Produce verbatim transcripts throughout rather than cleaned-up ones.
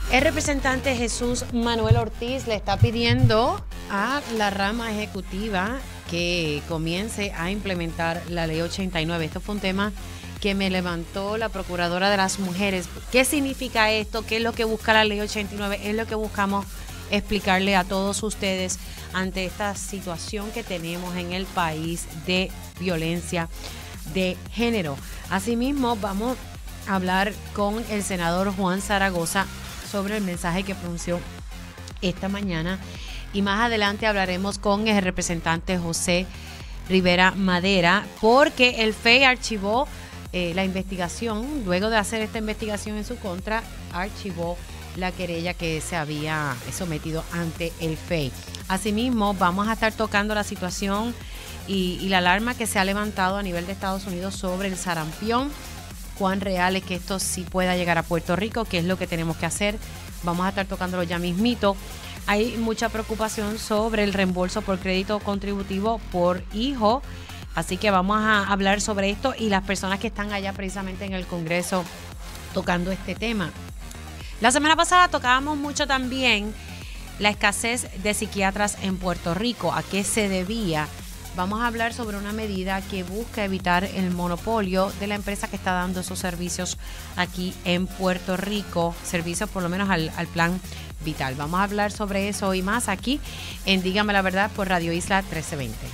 El representante Jesús Manuel Ortiz le está pidiendo a la rama ejecutiva que comience a implementar la ley ochenta y nueve. Esto fue un tema que me levantó la Procuradora de las Mujeres. ¿Qué significa esto? ¿Qué es lo que busca la ley ochenta y nueve? Es lo que buscamos explicarle a todos ustedes ante esta situación que tenemos en el país de violencia de género. Asimismo, vamos a hablar con el senador Juan Zaragoza sobre el mensaje que pronunció esta mañana, y más adelante hablaremos con el representante José Rivera Madera, porque el F E I archivó eh, la investigación. Luego de hacer esta investigación en su contra, archivó la querella que se había sometido ante el F E I. Asimismo, vamos a estar tocando la situación y, y la alarma que se ha levantado a nivel de Estados Unidos sobre el sarampión. Cuán real es que esto sí pueda llegar a Puerto Rico, qué es lo que tenemos que hacer. Vamos a estar tocándolo ya mismito. Hay mucha preocupación sobre el reembolso por crédito contributivo por hijo, así que vamos a hablar sobre esto y las personas que están allá precisamente en el Congreso tocando este tema. La semana pasada tocábamos mucho también la escasez de psiquiatras en Puerto Rico. ¿A qué se debía? Vamos a hablar sobre una medida que busca evitar el monopolio de la empresa que está dando esos servicios aquí en Puerto Rico, servicios por lo menos al, al plan vital. Vamos a hablar sobre eso y más aquí en Dígame la Verdad por Radio Isla trece veinte.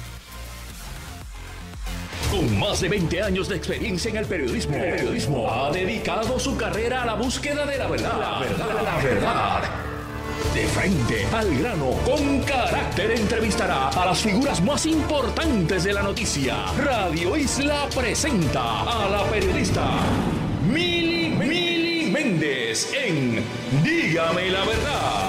Con más de veinte años de experiencia en el periodismo, el periodismo ha dedicado su carrera a la búsqueda de la verdad. La verdad, la verdad. De frente, al grano, con carácter, entrevistará a las figuras más importantes de la noticia. Radio Isla presenta a la periodista Mili, Mili Méndez en Dígame la Verdad.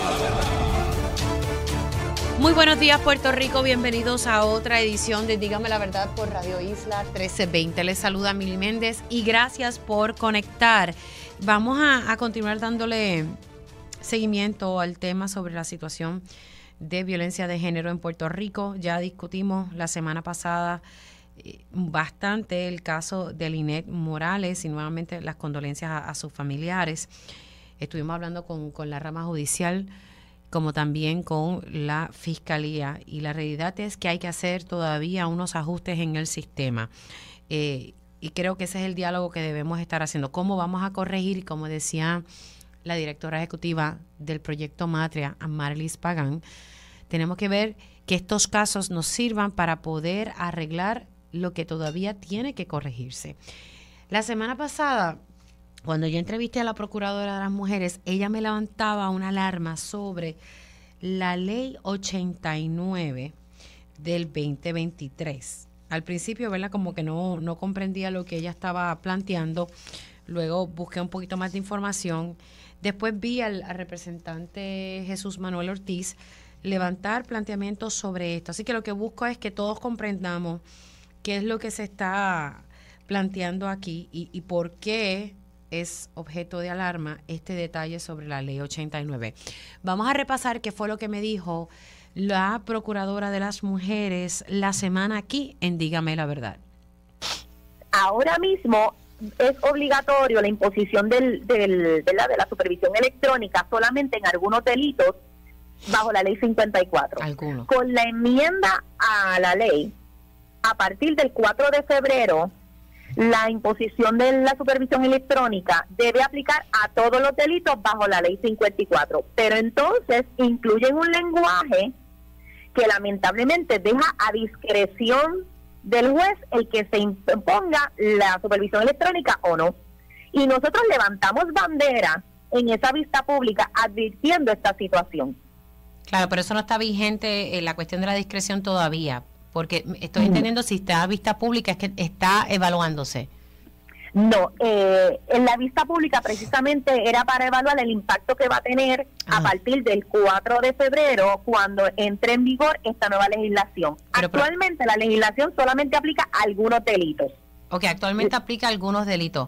Muy buenos días, Puerto Rico. Bienvenidos a otra edición de Dígame la Verdad por Radio Isla trece veinte. Les saluda Mili Méndez y gracias por conectar. Vamos a, a continuar dándole seguimiento al tema sobre la situación de violencia de género en Puerto Rico. Ya discutimos la semana pasada eh, bastante el caso de Linet Morales y nuevamente las condolencias a, a sus familiares. Estuvimos hablando con, con la rama judicial como también con la fiscalía, y la realidad es que hay que hacer todavía unos ajustes en el sistema. Eh, y creo que ese es el diálogo que debemos estar haciendo. ¿Cómo vamos a corregir? Y como decía la directora ejecutiva del proyecto Matria, Amarilis Pagán, tenemos que ver que estos casos nos sirvan para poder arreglar lo que todavía tiene que corregirse. La semana pasada, cuando yo entrevisté a la Procuradora de las Mujeres, ella me levantaba una alarma sobre la ley ochenta y nueve del veinte veintitrés. Al principio, ¿verdad?, como que no, no comprendía lo que ella estaba planteando. Luego busqué un poquito más de información. Después vi al, al representante Jesús Manuel Ortiz levantar planteamientos sobre esto. Así que lo que busco es que todos comprendamos qué es lo que se está planteando aquí y, y por qué es objeto de alarma este detalle sobre la ley ochenta y nueve. Vamos a repasar qué fue lo que me dijo la Procuradora de las Mujeres la semana aquí en Dígame la Verdad. Ahora mismo es obligatorio la imposición del, del, de, la, de la supervisión electrónica solamente en algunos delitos bajo la ley cincuenta y cuatro. Algunos. Con la enmienda a la ley, a partir del cuatro de febrero, la imposición de la supervisión electrónica debe aplicar a todos los delitos bajo la ley cincuenta y cuatro, pero entonces incluyen un lenguaje que lamentablemente deja a discreción del juez el que se imponga la supervisión electrónica o no. Y nosotros levantamos bandera en esa vista pública advirtiendo esta situación. Claro, pero eso no está vigente en la cuestión de la discreción todavía, porque estoy entendiendo si está a vista pública es que está evaluándose. No, eh, en la vista pública precisamente era para evaluar el impacto que va a tener ah. a partir del cuatro de febrero cuando entre en vigor esta nueva legislación. Pero, actualmente pero, la legislación solamente aplica a algunos delitos. Ok, actualmente sí. aplica algunos delitos.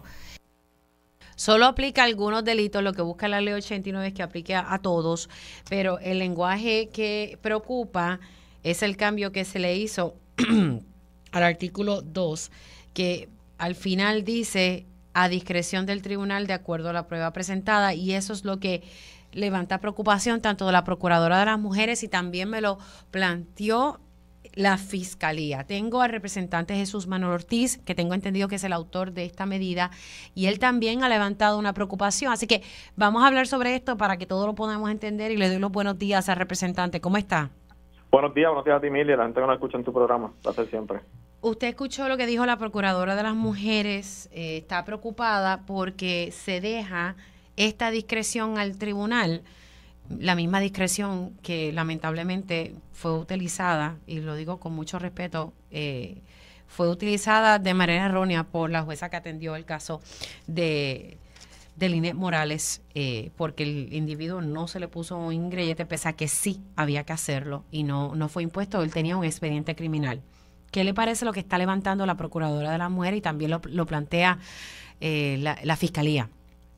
Solo aplica algunos delitos, lo que busca la ley ochenta y nueve es que aplique a, a todos, pero el lenguaje que preocupa es el cambio que se le hizo al artículo dos, que al final dice a discreción del tribunal de acuerdo a la prueba presentada, y eso es lo que levanta preocupación tanto de la Procuradora de las Mujeres y también me lo planteó la Fiscalía. Tengo al representante Jesús Manuel Ortiz, que tengo entendido que es el autor de esta medida, y él también ha levantado una preocupación. Así que vamos a hablar sobre esto para que todos lo podamos entender y le doy los buenos días al representante. ¿Cómo está? Buenos días, buenos días a ti, Emilia, la gente que nos escucha en tu programa, placer siempre. Usted escuchó lo que dijo la Procuradora de las Mujeres, eh, está preocupada porque se deja esta discreción al tribunal, la misma discreción que lamentablemente fue utilizada, y lo digo con mucho respeto, eh, fue utilizada de manera errónea por la jueza que atendió el caso de, de Linet Morales, eh, porque el individuo no se le puso un ingrediente, pese a que sí había que hacerlo, y no, no fue impuesto, él tenía un expediente criminal. ¿Qué le parece lo que está levantando la Procuradora de la Mujer y también lo, lo plantea eh, la, la Fiscalía?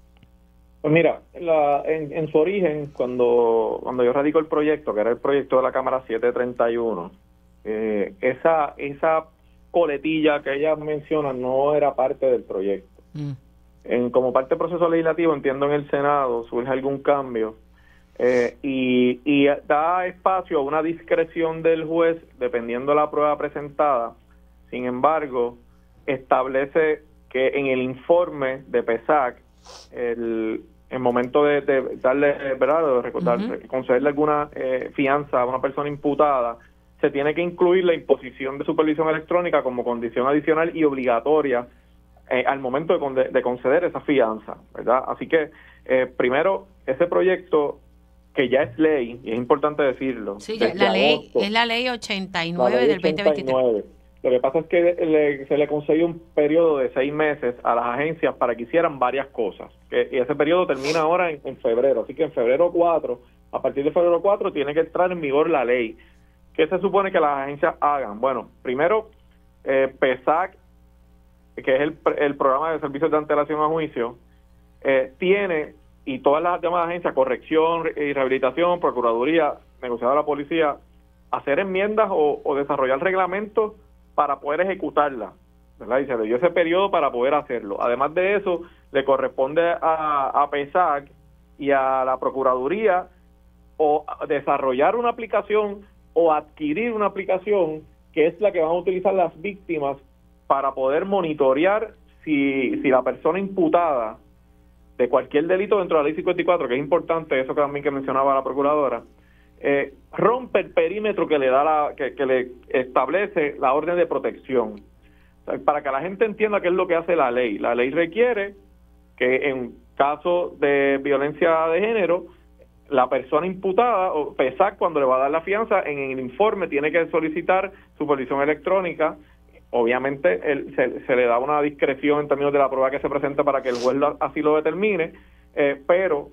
Pues mira, la, en, en su origen, cuando cuando yo radico el proyecto, que era el proyecto de la Cámara setecientos treinta y uno, eh, esa esa coletilla que ellas mencionan no era parte del proyecto. Mm. En, como parte del proceso legislativo, entiendo en el Senado surge algún cambio eh, y, y da espacio a una discreción del juez dependiendo de la prueba presentada. Sin embargo, establece que en el informe de PESAC, el, el momento de, de darle, ¿verdad?, de recordar, uh-huh. concederle alguna eh, fianza a una persona imputada, se tiene que incluir la imposición de supervisión electrónica como condición adicional y obligatoria eh, al momento de, de conceder esa fianza, ¿verdad? Así que, eh, primero, ese proyecto, que ya es ley, y es importante decirlo. Sí, la ley, agosto, es la ley ochenta y nueve del veinte veintitrés. Lo que pasa es que le, se le concedió un periodo de seis meses a las agencias para que hicieran varias cosas. Que, y ese periodo termina ahora en, en febrero. Así que en febrero cuatro, a partir de febrero cuatro, tiene que entrar en vigor la ley. ¿Qué se supone que las agencias hagan? Bueno, primero, eh, PESAC, que es el, el programa de servicios de antelación a juicio, eh, tiene, y todas las demás agencias, corrección y rehabilitación, procuraduría, negociadora de la policía, hacer enmiendas o, o desarrollar reglamentos para poder ejecutarla, ¿verdad? Y se le dio ese periodo para poder hacerlo. Además de eso, le corresponde a, a PESAC y a la Procuraduría o desarrollar una aplicación o adquirir una aplicación que es la que van a utilizar las víctimas para poder monitorear si, si la persona imputada de cualquier delito dentro de la ley cincuenta y cuatro, que es importante, eso que también que mencionaba la Procuradora, Eh, rompe el perímetro que le da la, que, que le establece la orden de protección. O sea, para que la gente entienda qué es lo que hace la ley. La ley requiere que en caso de violencia de género, la persona imputada, o PESAC, cuando le va a dar la fianza, en el informe tiene que solicitar supervisión electrónica. Obviamente el, se, se le da una discreción en términos de la prueba que se presenta para que el juez lo, así lo determine, eh, pero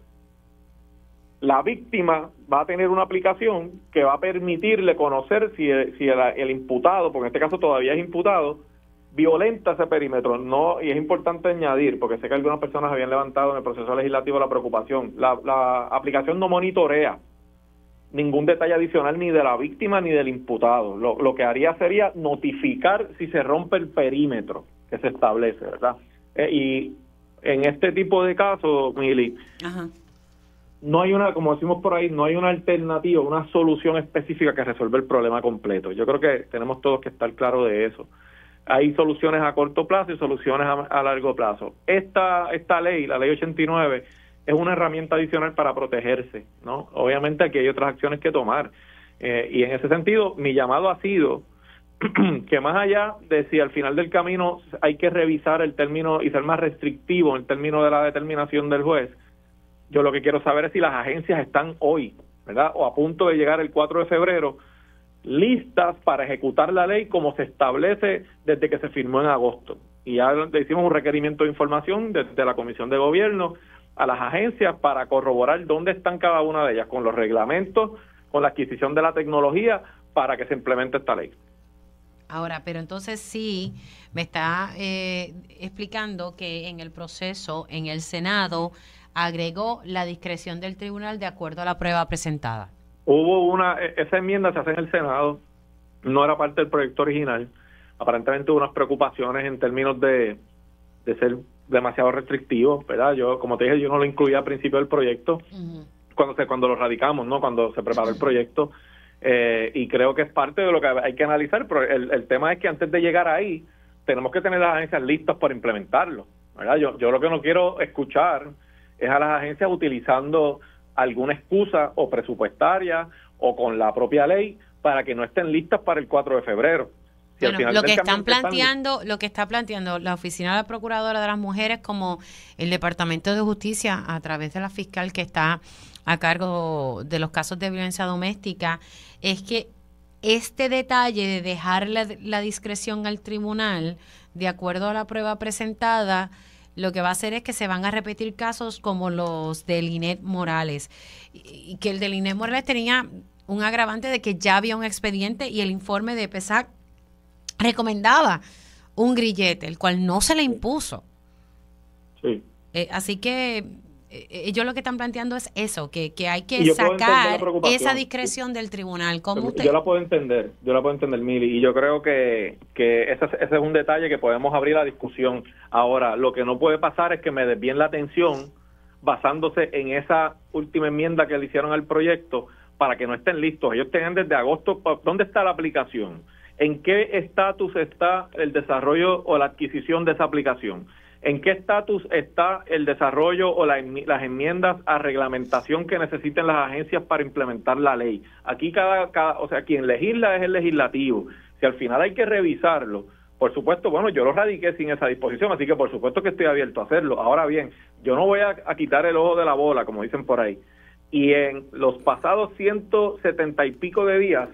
la víctima va a tener una aplicación que va a permitirle conocer si, el, si el, el imputado, porque en este caso todavía es imputado, violenta ese perímetro. No, y es importante añadir, porque sé que algunas personas habían levantado en el proceso legislativo la preocupación, la, la aplicación no monitorea ningún detalle adicional ni de la víctima ni del imputado. Lo, lo que haría sería notificar si se rompe el perímetro que se establece, ¿verdad? Eh, y en este tipo de casos, Mili, Ajá. no hay una, como decimos por ahí, no hay una alternativa, una solución específica que resuelva el problema completo. Yo creo que tenemos todos que estar claros de eso. Hay soluciones a corto plazo y soluciones a, a largo plazo. Esta esta ley, la ley ochenta y nueve, es una herramienta adicional para protegerse, ¿no? Obviamente aquí hay otras acciones que tomar. Eh, y en ese sentido, mi llamado ha sido que más allá de si al final del camino hay que revisar el término y ser más restrictivo en el término de la determinación del juez, yo lo que quiero saber es si las agencias están hoy, ¿verdad?, o a punto de llegar el cuatro de febrero, listas para ejecutar la ley como se establece desde que se firmó en agosto. Y ya le hicimos un requerimiento de información desde la Comisión de Gobierno a las agencias para corroborar dónde están cada una de ellas, con los reglamentos, con la adquisición de la tecnología, para que se implemente esta ley. Ahora, pero entonces sí me está eh, explicando que en el proceso, en el Senado, agregó la discreción del tribunal de acuerdo a la prueba presentada. Hubo una, esa enmienda se hace en el Senado, no era parte del proyecto original. Aparentemente hubo unas preocupaciones en términos de, de ser demasiado restrictivo, ¿verdad? Yo, como te dije, yo no lo incluía al principio del proyecto. Uh-huh. cuando se cuando lo radicamos, ¿no? Cuando se preparó el proyecto, eh, y creo que es parte de lo que hay que analizar, pero el, el tema es que antes de llegar ahí, tenemos que tener las agencias listas para implementarlo, ¿verdad? Yo, yo lo que no quiero escuchar es a las agencias utilizando alguna excusa o presupuestaria o con la propia ley para que no estén listas para el cuatro de febrero. Si bueno, lo que están planteando, están... lo que está planteando la Oficina de la Procuradora de las Mujeres, como el Departamento de Justicia a través de la fiscal que está a cargo de los casos de violencia doméstica, es que este detalle de dejar la, la discreción al tribunal de acuerdo a la prueba presentada, lo que va a hacer es que se van a repetir casos como los de Linet Morales, y, y que el de Linet Morales tenía un agravante de que ya había un expediente y el informe de PESAC recomendaba un grillete, el cual no se le impuso. Sí. Eh, así que eh, ellos lo que están planteando es eso, que, que hay que sacar esa discreción del tribunal. ¿Cómo usted? Yo la puedo entender, yo la puedo entender, Mili, y yo creo que, que ese, ese es un detalle que podemos abrir la discusión. Ahora, lo que no puede pasar es que me desvíen la atención basándose en esa última enmienda que le hicieron al proyecto para que no estén listos. Ellos tienen desde agosto, ¿dónde está la aplicación? ¿En qué estatus está el desarrollo o la adquisición de esa aplicación? ¿En qué estatus está el desarrollo o la, las enmiendas a reglamentación que necesiten las agencias para implementar la ley? Aquí cada, cada, o sea, quien legisla es el legislativo. Si al final hay que revisarlo, por supuesto, bueno, yo lo radiqué sin esa disposición, así que por supuesto que estoy abierto a hacerlo. Ahora bien, yo no voy a, a quitar el ojo de la bola, como dicen por ahí. Y en los pasados ciento setenta y pico de días,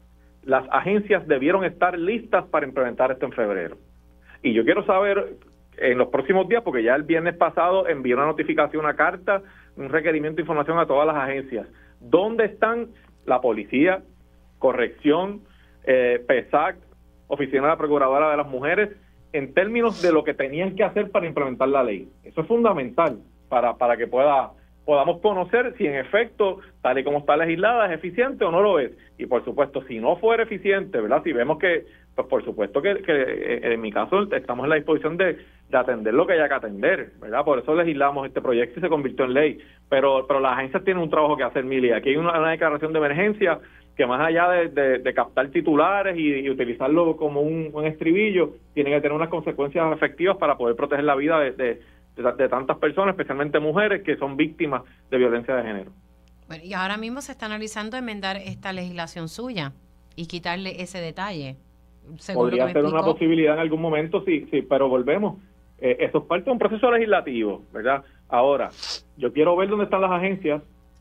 las agencias debieron estar listas para implementar esto en febrero. Y yo quiero saber en los próximos días, porque ya el viernes pasado envié una notificación, una carta, un requerimiento de información a todas las agencias. ¿Dónde están la policía, corrección, eh, PESAC, Oficina de la Procuradora de las Mujeres, en términos de lo que tenían que hacer para implementar la ley? Eso es fundamental para, para que pueda... podamos conocer si en efecto, tal y como está legislada, es eficiente o no lo es. Y por supuesto, si no fuera eficiente, ¿verdad? Si vemos que, pues por supuesto que, que en mi caso estamos en la disposición de, de atender lo que haya que atender, ¿verdad? Por eso legislamos este proyecto y se convirtió en ley. Pero pero las agencias tienen un trabajo que hacer, Mili. Aquí hay una, una declaración de emergencia que más allá de, de, de captar titulares y, y utilizarlo como un, un estribillo, tiene que tener unas consecuencias efectivas para poder proteger la vida de... de De, de tantas personas, especialmente mujeres, que son víctimas de violencia de género. Bueno, y ahora mismo se está analizando enmendar esta legislación suya y quitarle ese detalle. Podría ser una posibilidad en algún momento, sí, sí, pero volvemos. Eh, eso es parte de un proceso legislativo, ¿verdad? Ahora, yo quiero ver dónde están las agencias.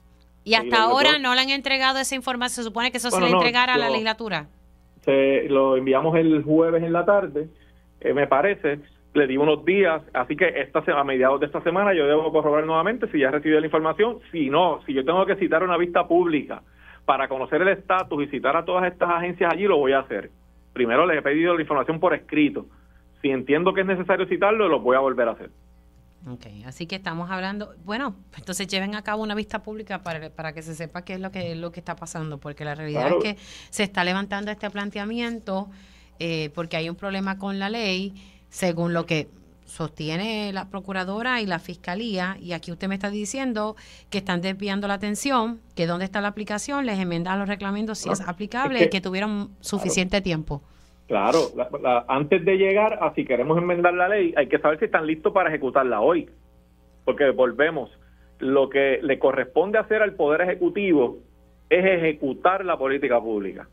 Y hasta y ahora yo, no le han entregado esa información. Se supone que eso bueno, se le no, entregara yo, a la legislatura. Se, lo enviamos el jueves en la tarde, eh, me parece. Le di unos días, así que esta a mediados de esta semana yo debo corroborar nuevamente si ya recibió la información. Si no, si yo tengo que citar una vista pública para conocer el estatus y citar a todas estas agencias allí, lo voy a hacer. Primero les he pedido la información por escrito. Si entiendo que es necesario citarlo, lo voy a volver a hacer. Ok, así que estamos hablando, bueno, entonces lleven a cabo una vista pública para, para que se sepa qué es lo que, lo que está pasando, porque la realidad claro. es que se está levantando este planteamiento eh, porque hay un problema con la ley, según lo que sostiene la Procuradora y la Fiscalía, y aquí usted me está diciendo que están desviando la atención, que dónde está la aplicación, les enmendan los reglamentos si no, es aplicable, es que, y que tuvieron suficiente claro, tiempo. Claro, la, la, antes de llegar a si queremos enmendar la ley, hay que saber si están listos para ejecutarla hoy, porque volvemos, lo que le corresponde hacer al Poder Ejecutivo es ejecutar la política pública.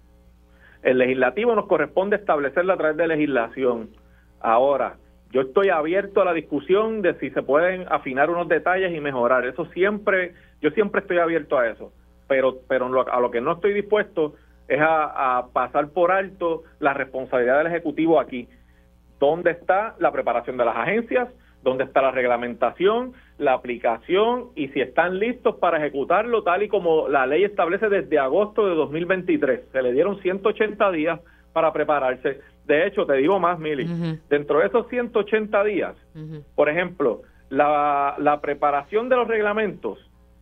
El Legislativo nos corresponde establecerla a través de legislación. Ahora, yo estoy abierto a la discusión de si se pueden afinar unos detalles y mejorar. Eso siempre, yo siempre estoy abierto a eso. Pero, pero lo, a lo que no estoy dispuesto es a, a pasar por alto la responsabilidad del Ejecutivo aquí. ¿Dónde está la preparación de las agencias? ¿Dónde está la reglamentación, la aplicación? Y si están listos para ejecutarlo tal y como la ley establece desde agosto de dos mil veintitrés. Se le dieron ciento ochenta días para prepararse. De hecho, te digo más, Mili, uh-huh. dentro de esos ciento ochenta días, uh-huh. por ejemplo, la, la preparación de los reglamentos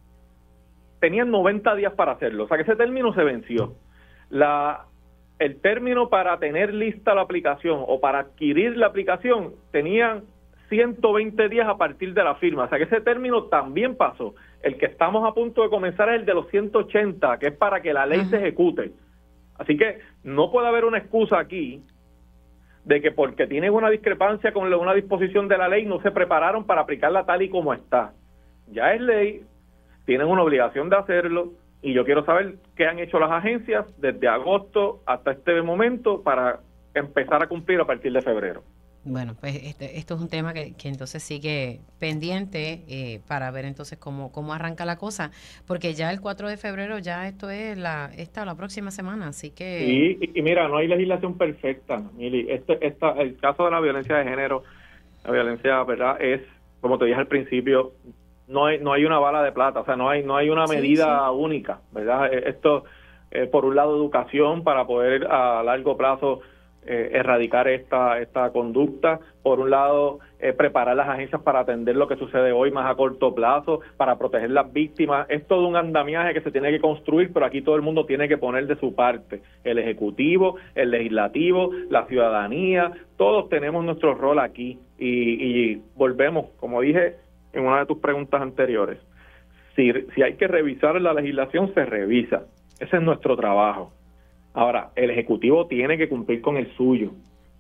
tenían noventa días para hacerlo, o sea que ese término se venció. La, el término para tener lista la aplicación o para adquirir la aplicación tenían ciento veinte días a partir de la firma, o sea que ese término también pasó. El que estamos a punto de comenzar es el de los ciento ochenta, que es para que la ley se ejecute. Así que no puede haber una excusa aquí de que porque tienen una discrepancia con una disposición de la ley no se prepararon para aplicarla tal y como está. Ya es ley, tienen una obligación de hacerlo, y yo quiero saber qué han hecho las agencias desde agosto hasta este momento para empezar a cumplir a partir de febrero. Bueno, pues este, esto es un tema que, que entonces sigue pendiente eh, para ver entonces cómo, cómo arranca la cosa, porque ya el cuatro de febrero ya esto es la esta la próxima semana, así que... Sí, y, y mira, no hay legislación perfecta, Mili. Este, esta, el caso de la violencia de género, la violencia, ¿verdad?, es, como te dije al principio, no hay no hay una bala de plata, o sea, no hay no hay una medida sí, sí. única, ¿verdad? Esto, eh, por un lado, educación para poder a largo plazo Eh, erradicar esta esta conducta, por un lado eh, preparar las agencias para atender lo que sucede hoy más a corto plazo, para proteger las víctimas. Es todo un andamiaje que se tiene que construir, pero aquí todo el mundo tiene que poner de su parte, el ejecutivo, el legislativo, la ciudadanía, todos tenemos nuestro rol aquí y, y volvemos, como dije en una de tus preguntas anteriores, si, si hay que revisar la legislación, se revisa, ese es nuestro trabajo. Ahora, el Ejecutivo tiene que cumplir con el suyo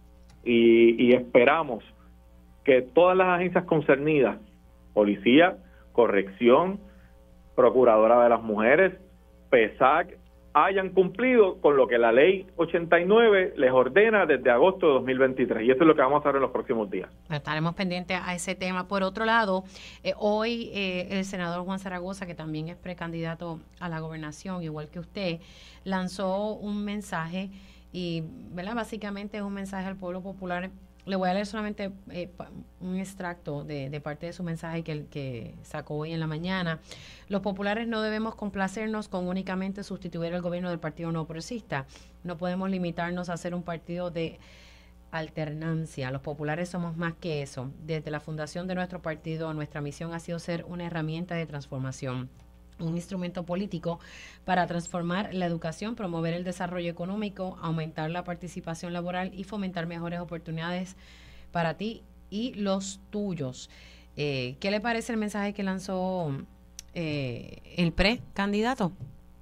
y, y esperamos que todas las agencias concernidas, Policía, Corrección, Procuradora de las Mujeres, P E S A C, hayan cumplido con lo que la Ley ochenta y nueve les ordena desde agosto de dos mil veintitrés. Y eso es lo que vamos a hacer en los próximos días. Estaremos pendientes a ese tema. Por otro lado, eh, hoy eh, el senador Juan Zaragoza, que también es precandidato a la gobernación, igual que usted, lanzó un mensaje y, ¿verdad?, básicamente es un mensaje al pueblo popular. Le voy a leer solamente eh, un extracto de, de parte de su mensaje que, que sacó hoy en la mañana. Los populares no debemos complacernos con únicamente sustituir el gobierno del partido no progresista. No podemos limitarnos a ser un partido de alternancia. Los populares somos más que eso. Desde la fundación de nuestro partido, nuestra misión ha sido ser una herramienta de transformación, un instrumento político para transformar la educación, promover el desarrollo económico, aumentar la participación laboral y fomentar mejores oportunidades para ti y los tuyos. Eh, ¿Qué le parece el mensaje que lanzó eh, el precandidato?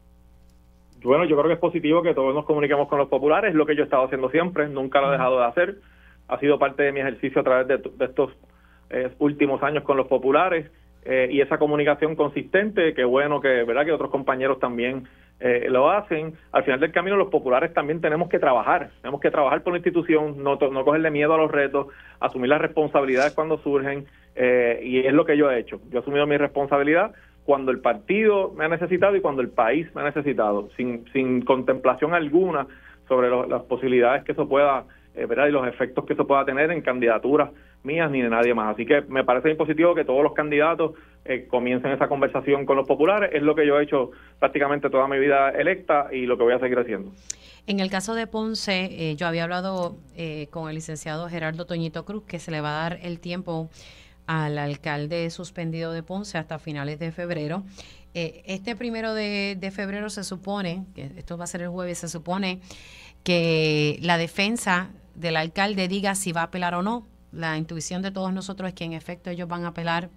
Bueno, yo creo que es positivo que todos nos comuniquemos con los populares, es lo que yo he estado haciendo siempre, nunca lo he dejado de hacer, ha sido parte de mi ejercicio a través de, de estos eh, últimos años con los populares. Eh, y esa comunicación consistente, que bueno que verdad que otros compañeros también eh, lo hacen. Al final del camino los populares también tenemos que trabajar, tenemos que trabajar por la institución, no, no cogerle miedo a los retos, asumir las responsabilidades cuando surgen, eh, y es lo que yo he hecho. Yo he asumido mi responsabilidad cuando el partido me ha necesitado y cuando el país me ha necesitado, sin, sin contemplación alguna sobre lo, las posibilidades que eso pueda, eh, verdad, y los efectos que eso pueda tener en candidaturas mías ni de nadie más. Así que me parece positivo que todos los candidatos eh, comiencen esa conversación con los populares. Es lo que yo he hecho prácticamente toda mi vida electa y lo que voy a seguir haciendo. En el caso de Ponce, eh, yo había hablado eh, con el licenciado Gerardo Toñito Cruz que se le va a dar el tiempo al alcalde suspendido de Ponce hasta finales de febrero. Eh, este primero de, de febrero se supone, que esto va a ser el jueves, se supone que la defensa del alcalde diga si va a apelar o no. La intuición de todos nosotros es que en efecto ellos van a apelar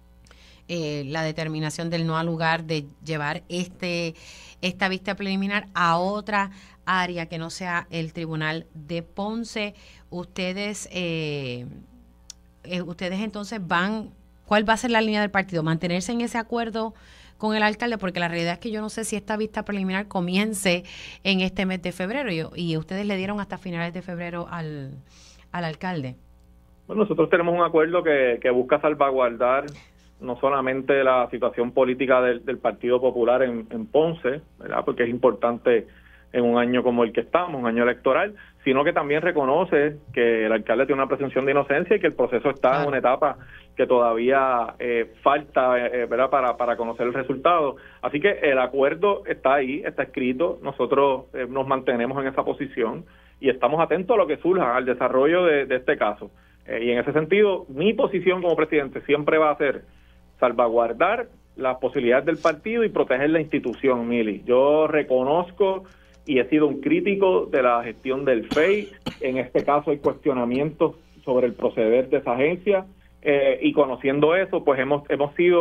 eh, la determinación del no al lugar de llevar este esta vista preliminar a otra área que no sea el tribunal de Ponce. Ustedes, eh, eh, ustedes entonces van, ¿cuál va a ser la línea del partido? ¿Mantenerse en ese acuerdo con el alcalde? Porque la realidad es que yo no sé si esta vista preliminar comience en este mes de febrero y, y ustedes le dieron hasta finales de febrero al, al alcalde. Bueno, nosotros tenemos un acuerdo que, que busca salvaguardar no solamente la situación política del, del Partido Popular en, en Ponce, ¿verdad?, porque es importante en un año como el que estamos, un año electoral, sino que también reconoce que el alcalde tiene una presunción de inocencia y que el proceso está claro. en una etapa que todavía eh, falta, eh, ¿verdad?, para, para conocer el resultado. Así que el acuerdo está ahí, está escrito, nosotros eh, nos mantenemos en esa posición y estamos atentos a lo que surja, al desarrollo de, de este caso. Eh, y en ese sentido, mi posición como presidente siempre va a ser salvaguardar las posibilidades del partido y proteger la institución, Mili. Yo reconozco y he sido un crítico de la gestión del F E I. En este caso hay cuestionamientos sobre el proceder de esa agencia eh, y conociendo eso, pues hemos hemos sido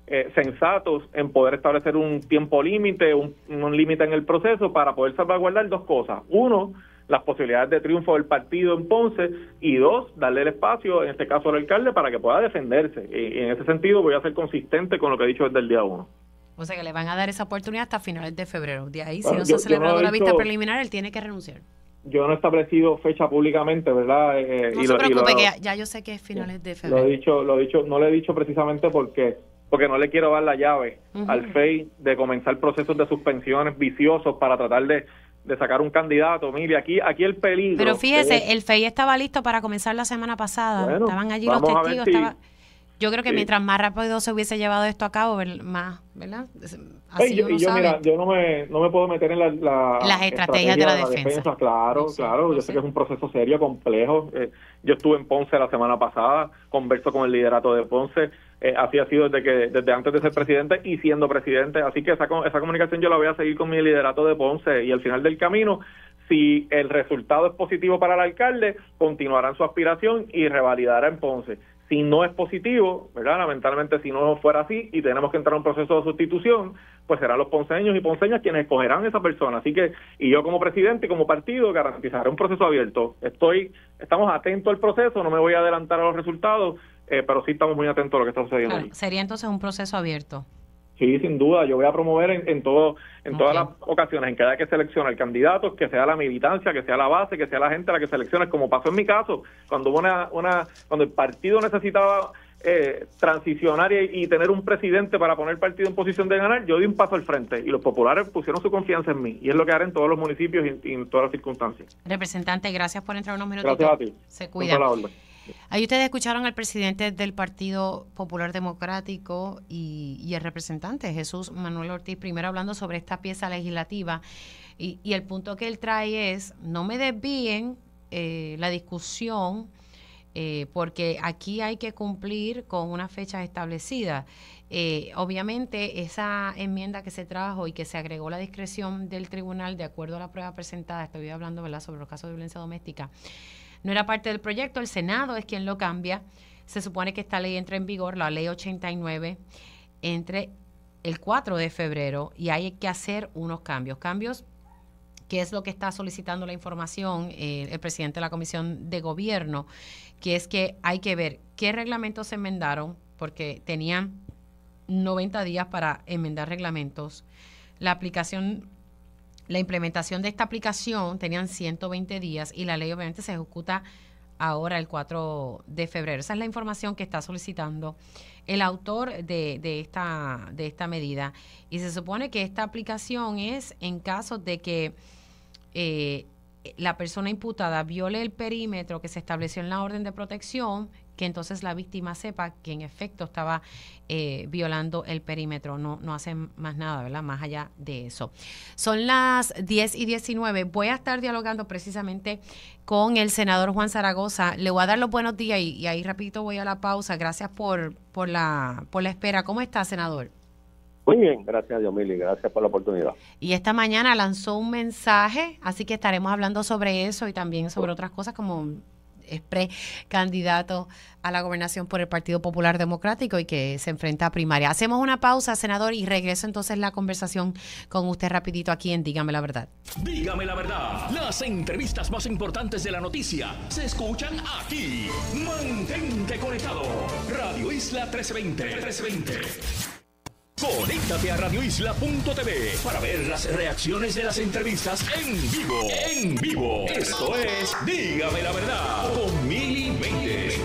eh, sensatos en poder establecer un tiempo límite, un, un límite en el proceso para poder salvaguardar dos cosas. Uno, las posibilidades de triunfo del partido en Ponce, y dos, darle el espacio, en este caso al alcalde, para que pueda defenderse. Y, y en ese sentido voy a ser consistente con lo que he dicho desde el día uno. O sea que le van a dar esa oportunidad hasta finales de febrero. De ahí, Bueno, si no yo- se ha celebrado yo no he la vista dicho- preliminar, él tiene que renunciar. Yo no he establecido fecha públicamente, ¿verdad? Eh, No y se lo- y preocupe, lo- que ya, ya yo sé que es finales de Lo he febrero. dicho, lo he dicho, no lo he dicho precisamente porque porque no le quiero dar la llave Ujú. al F E I de comenzar procesos de suspensiones viciosos para tratar de, de sacar un candidato. Mire, aquí aquí el peligro. Pero fíjese, es- el F E I estaba listo para comenzar la semana pasada. Bueno, Estaban allí los vamos a ver testigos. si- estaba- Yo creo que sí. mientras más rápido se hubiese llevado esto a cabo, ver- más, ¿verdad? Así Ey, yo, uno y yo, sabe. mira, yo no me no me puedo meter en la, la Las estrategias de la estrategia defensa. Claro, Lo sé, claro. lo Yo sé. sé que es un proceso serio, complejo. Eh, yo estuve en Ponce la semana pasada, converso con el liderato de Ponce. Eh, así ha sido desde que desde antes de ser presidente y siendo presidente. Así que esa, co- esa comunicación yo la voy a seguir con mi liderato de Ponce, y al final del camino, si el resultado es positivo para el alcalde, continuará en su aspiración y revalidará en Ponce. Si no es positivo, ¿verdad? Lamentablemente, si no fuera así y tenemos que entrar a un proceso de sustitución, pues serán los ponceños y ponceñas quienes escogerán a esa persona. Así que, y yo como presidente y como partido garantizaré un proceso abierto. Estoy, estamos atentos al proceso, no me voy a adelantar a los resultados, eh, pero sí estamos muy atentos a lo que está sucediendo Claro, ahí. sería entonces un proceso abierto. Sí, sin duda, yo voy a promover en, en todo, en Ok. todas las ocasiones en que haya que seleccionar candidatos, que sea la militancia, que sea la base, que sea la gente la que seleccione, como pasó en mi caso, cuando hubo una, una cuando el partido necesitaba eh, transicionar y, y tener un presidente para poner el partido en posición de ganar, yo di un paso al frente y los populares pusieron su confianza en mí, y es lo que haré en todos los municipios y, y en todas las circunstancias. Representante, gracias por entrar unos minutitos. Gracias a ti. Se Con cuida. toda la orden. Ahí ustedes escucharon al presidente del Partido Popular Democrático y, y el representante Jesús Manuel Ortiz, primero hablando sobre esta pieza legislativa, y, y el punto que él trae es: no me desvíen eh, la discusión, eh, porque aquí hay que cumplir con una fecha establecida. Eh, obviamente esa enmienda que se trajo y que se agregó la discreción del tribunal de acuerdo a la prueba presentada, estoy hablando, ¿verdad?, sobre los casos de violencia doméstica, no era parte del proyecto. El Senado es quien lo cambia. Se supone que esta ley entra en vigor, la ley ochenta y nueve, entre el cuatro de febrero, y hay que hacer unos cambios. Cambios que es lo que está solicitando la información eh, el presidente de la Comisión de Gobierno, que es que hay que ver qué reglamentos se enmendaron, porque tenían noventa días para enmendar reglamentos. La aplicación La implementación de esta aplicación tenían ciento veinte días, y la ley obviamente se ejecuta ahora el cuatro de febrero. Esa es la información que está solicitando el autor de, de, esta, de esta medida. Y se supone que esta aplicación es en caso de que eh, la persona imputada viole el perímetro que se estableció en la orden de protección, que entonces la víctima sepa que en efecto estaba eh, violando el perímetro. No, no hacen más nada, ¿verdad?, más allá de eso. Son las diez y diecinueve. Voy a estar dialogando precisamente con el senador Juan Zaragoza. Le voy a dar los buenos días y, y ahí rapidito voy a la pausa. Gracias por, por, la, por la espera. ¿Cómo está, senador? Muy bien, gracias a Dios, Mili, gracias por la oportunidad. Y esta mañana lanzó un mensaje, así que estaremos hablando sobre eso y también sobre otras cosas, como es precandidato a la gobernación por el Partido Popular Democrático y que se enfrenta a primaria. Hacemos una pausa, senador, y regreso entonces la conversación con usted rapidito aquí en Dígame la Verdad. Dígame la verdad. Las entrevistas más importantes de la noticia se escuchan aquí. Mantente conectado. Radio Isla trece veinte. Conéctate a radio isla punto t v para ver las reacciones de las entrevistas en vivo. En vivo. Esto es Dígame la Verdad con Mili Méndez.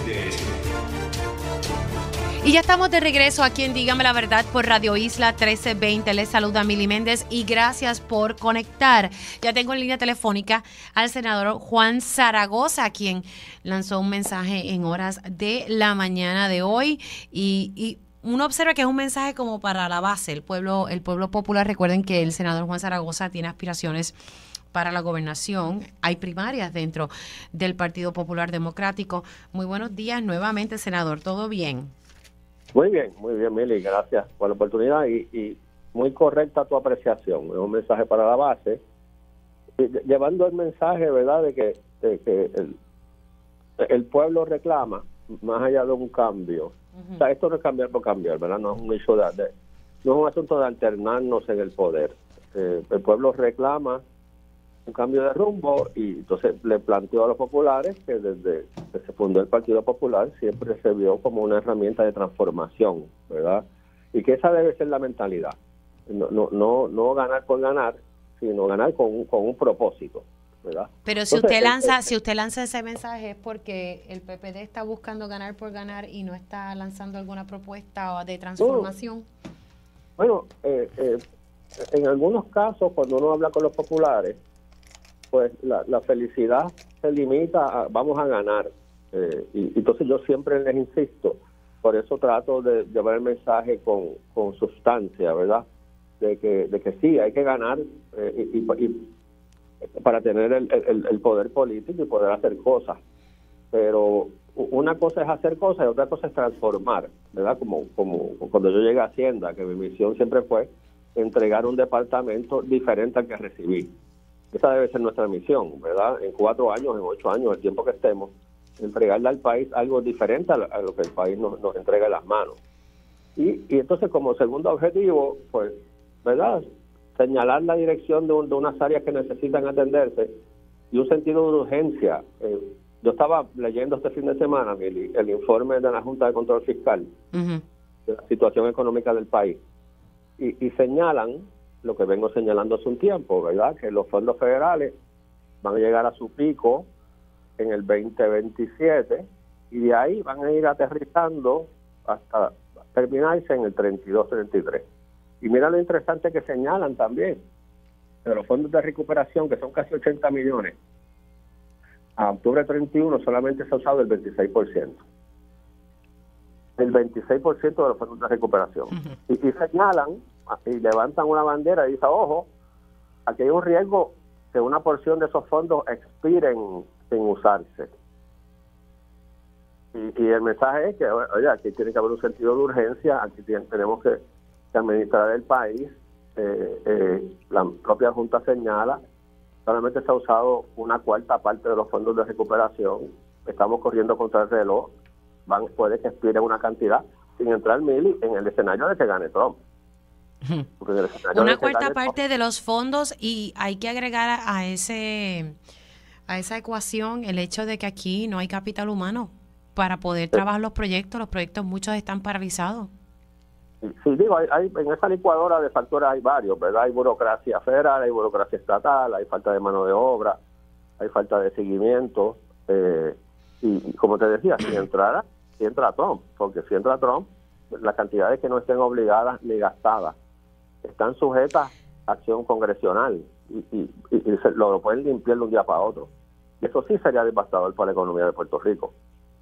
Y ya estamos de regreso aquí en Dígame la Verdad por Radio Isla trece veinte. Les saluda Mili Méndez y gracias por conectar. Ya tengo en línea telefónica al senador Juan Zaragoza, quien lanzó un mensaje en horas de la mañana de hoy, y, y uno observa que es un mensaje como para la base, el pueblo, el pueblo popular. Recuerden que el senador Juan Zaragoza tiene aspiraciones para la gobernación. Hay primarias dentro del Partido Popular Democrático. Muy buenos días nuevamente, senador. ¿Todo bien? Muy bien, muy bien, Mili, gracias por la oportunidad y, y muy correcta tu apreciación. Es un mensaje para la base, llevando el mensaje, ¿verdad?, de que, de que el, el pueblo reclama más allá de un cambio, uh-huh. o sea, esto no es cambiar por cambiar, ¿verdad? No es un hecho de, de no es un asunto de alternarnos en el poder. Eh, el pueblo reclama un cambio de rumbo y entonces le planteó a los populares que desde que se fundó el Partido Popular siempre se vio como una herramienta de transformación, ¿verdad? Y que esa debe ser la mentalidad. No, no, no, no ganar por ganar, sino ganar con un, con un propósito, ¿verdad? Pero si Entonces, usted lanza, eh, si usted lanza ese mensaje es porque el P P D está buscando ganar por ganar y no está lanzando alguna propuesta de transformación. No. Bueno, eh, eh, en algunos casos, cuando uno habla con los populares, pues la, la felicidad se limita a vamos a ganar. Eh, y entonces yo siempre les insisto, por eso trato de llevar el mensaje con, con sustancia, ¿verdad? De que, de que sí, hay que ganar eh, y, y, y para tener el, el, el poder político y poder hacer cosas. Pero una cosa es hacer cosas y otra cosa es transformar, ¿verdad? Como, como cuando yo llegué a Hacienda, que mi misión siempre fue entregar un departamento diferente al que recibí. Esa debe ser nuestra misión, ¿verdad? En cuatro años, en ocho años, el tiempo que estemos, entregarle al país algo diferente a lo que el país nos, nos entrega en las manos. Y, y entonces, como segundo objetivo, pues, ¿verdad? Señalar la dirección de, un, de unas áreas que necesitan atenderse y un sentido de urgencia. Eh, yo estaba leyendo este fin de semana el, el informe de la Junta de Control Fiscal uh-huh. de la situación económica del país y, y señalan lo que vengo señalando hace un tiempo, ¿verdad? Que los fondos federales van a llegar a su pico en el veinte veintisiete y de ahí van a ir aterrizando hasta terminarse en el treinta y dos treinta y tres. Y mira lo interesante que señalan también, de los fondos de recuperación, que son casi ochenta millones, a octubre treinta y uno solamente se ha usado el veintiséis por ciento. El veintiséis por ciento de los fondos de recuperación. Uh-huh. Y, y señalan y levantan una bandera y dicen, ojo, aquí hay un riesgo que una porción de esos fondos expiren sin usarse. Y, y el mensaje es que, oye, aquí tiene que haber un sentido de urgencia, aquí tiene, tenemos que, que administrar el país. Eh, eh, la propia Junta señala, solamente se ha usado una cuarta parte de los fondos de recuperación, estamos corriendo contra el reloj, van, puede que expire una cantidad, sin entrar Mili en el escenario de que gane Trump. Una cuarta parte de los fondos y hay que agregar a ese a esa ecuación el hecho de que aquí no hay capital humano para poder sí. trabajar los proyectos. Los proyectos muchos están paralizados. Sí, digo, hay, hay, en esa licuadora de factores hay varios, ¿verdad? Hay burocracia federal, hay burocracia estatal, hay falta de mano de obra, hay falta de seguimiento. Eh, y, y como te decía, si entrara, si entra Trump, porque si entra Trump, las cantidades que no estén obligadas ni gastadas están sujetas a acción congresional y, y, y, y se, lo, lo pueden limpiar de un día para otro. Y eso sí sería devastador para la economía de Puerto Rico.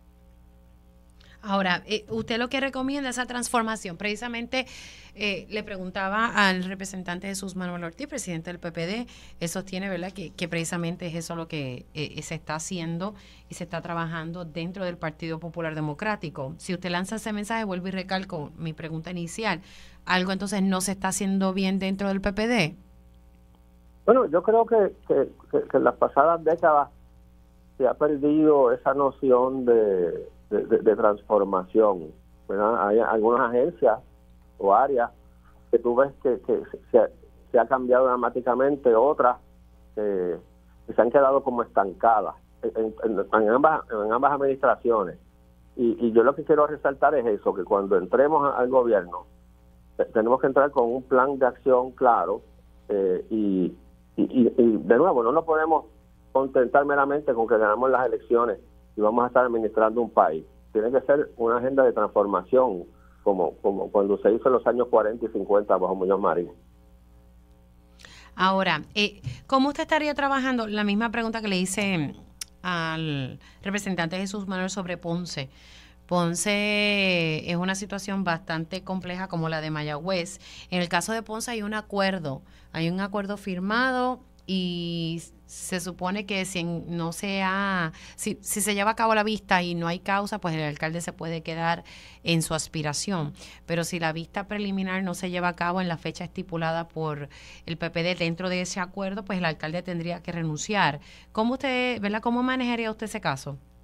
Ahora, eh, usted lo que recomienda esa transformación, precisamente eh, le preguntaba al representante Jesús Manuel Ortiz, presidente del P P D, él sostiene, ¿verdad?, que, que precisamente es eso lo que eh, se está haciendo y se está trabajando dentro del Partido Popular Democrático. Si usted lanza ese mensaje, vuelvo y recalco mi pregunta inicial, ¿algo entonces no se está haciendo bien dentro del P P D? Bueno, yo creo que, que, que, que en las pasadas décadas se ha perdido esa noción de... De, de, de transformación, ¿verdad? Hay algunas agencias o áreas que tú ves que, que se, se ha cambiado dramáticamente, otras eh, que se han quedado como estancadas en, en, en, ambas, en ambas administraciones. Y, y yo lo que quiero resaltar es eso, que cuando entremos al gobierno tenemos que entrar con un plan de acción claro eh, y, y, y de nuevo, no nos podemos contentar meramente con que ganamos las elecciones y vamos a estar administrando un país. Tiene que ser una agenda de transformación, como como cuando se hizo en los años cuarenta y cincuenta bajo Muñoz Marín. Ahora, eh, ¿cómo usted estaría trabajando? La misma pregunta que le hice al representante Jesús Manuel sobre Ponce. Ponce es una situación bastante compleja como la de Mayagüez. En el caso de Ponce hay un acuerdo, hay un acuerdo firmado y se supone que si no se ha, si, si se lleva a cabo la vista y no hay causa, pues el alcalde se puede quedar en su aspiración. Pero si la vista preliminar no se lleva a cabo en la fecha estipulada por el P P D dentro de ese acuerdo, pues el alcalde tendría que renunciar. ¿Cómo usted, verdad, cómo manejaría usted ese caso?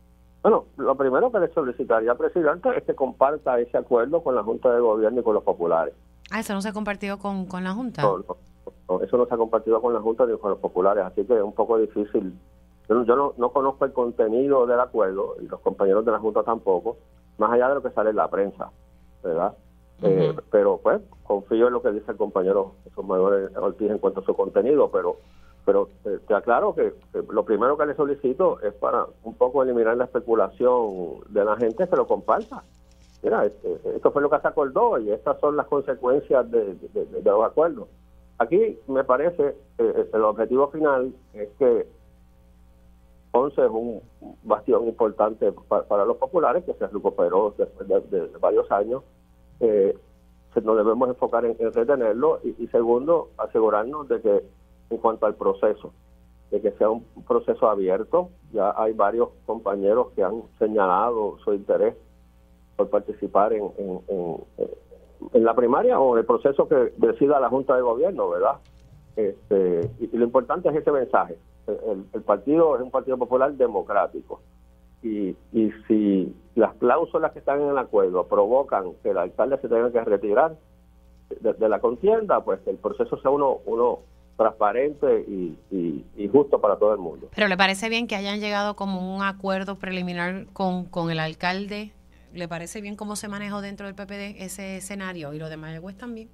Bueno, lo primero que le solicitaría al presidente es que comparta ese acuerdo con la Junta de Gobierno y con los populares. Ah, eso no se ha compartido con, con la Junta. No, no, no, eso no se ha compartido con la Junta ni con los populares, así que es un poco difícil. Yo, no, yo no, no conozco el contenido del acuerdo y los compañeros de la Junta tampoco, más allá de lo que sale en la prensa, ¿verdad? Uh-huh. eh, pero pues confío en lo que dice el compañero Jesús Manuel Ortiz en cuanto a su contenido, pero pero eh, te aclaro que, que lo primero que le solicito es para un poco eliminar la especulación de la gente que lo comparta. Mira, este, esto fue lo que se acordó y estas son las consecuencias de, de, de, de los acuerdos. Aquí me parece eh, el objetivo final es que Ponce es un bastión importante para, para los populares que se recuperó después de, de, de varios años. Eh, nos debemos enfocar en, en retenerlo y, y segundo, asegurarnos de que en cuanto al proceso, de que sea un proceso abierto. Ya hay varios compañeros que han señalado su interés por participar en, en, en, en la primaria o en el proceso que decida la Junta de Gobierno, ¿verdad? Este, y, y lo importante es ese mensaje. El, el partido es un partido popular democrático y, y si las cláusulas que están en el acuerdo provocan que el alcalde se tenga que retirar de, de la contienda, pues el proceso sea uno uno transparente y, y, y justo para todo el mundo. ¿Pero le parece bien que hayan llegado como un acuerdo preliminar con, con el alcalde? ¿Le parece bien cómo se manejó dentro del P P D ese escenario? ¿Y lo de Mayagüez también?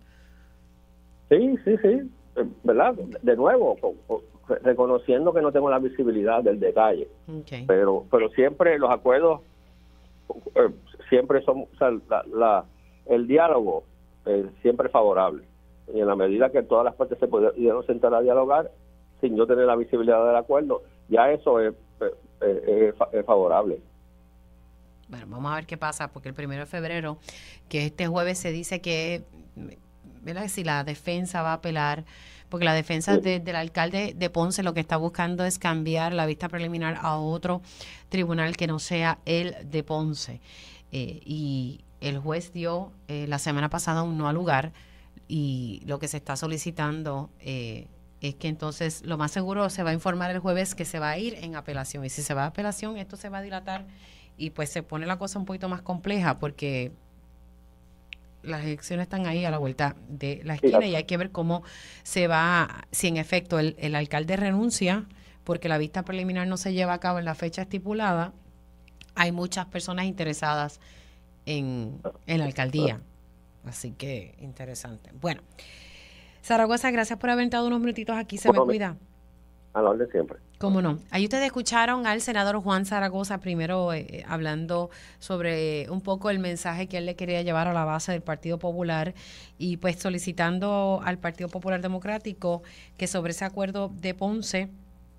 Sí, sí, sí, ¿verdad? De nuevo, con, con, reconociendo que no tengo la visibilidad del detalle, okay. pero pero siempre los acuerdos, eh, siempre son, o sea, la, la, el diálogo eh, siempre es favorable. Y en la medida que todas las partes se pudieron sentar a dialogar sin yo tener la visibilidad del acuerdo, ya eso es, es, es, es favorable. Bueno, vamos a ver qué pasa, porque el primero de febrero, que este jueves se dice que, ¿verdad?, si la defensa va a apelar, porque la defensa sí. de, del alcalde de Ponce lo que está buscando es cambiar la vista preliminar a otro tribunal que no sea el de Ponce. Eh, y el juez dio eh, la semana pasada un no al lugar, y lo que se está solicitando eh, es que entonces lo más seguro se va a informar el jueves que se va a ir en apelación, y si se va a apelación esto se va a dilatar y pues se pone la cosa un poquito más compleja porque las elecciones están ahí a la vuelta de la esquina y hay que ver cómo se va, si en efecto el, el alcalde renuncia porque la vista preliminar no se lleva a cabo en la fecha estipulada. Hay muchas personas interesadas en, en la alcaldía. Así que interesante. Bueno, Zaragoza, gracias por haber estado unos minutitos aquí. Se bueno, me cuida. A la orden siempre. Cómo no. Ahí ustedes escucharon al senador Juan Zaragoza primero eh, hablando sobre un poco el mensaje que él le quería llevar a la base del Partido Popular y pues solicitando al Partido Popular Democrático que sobre ese acuerdo de Ponce,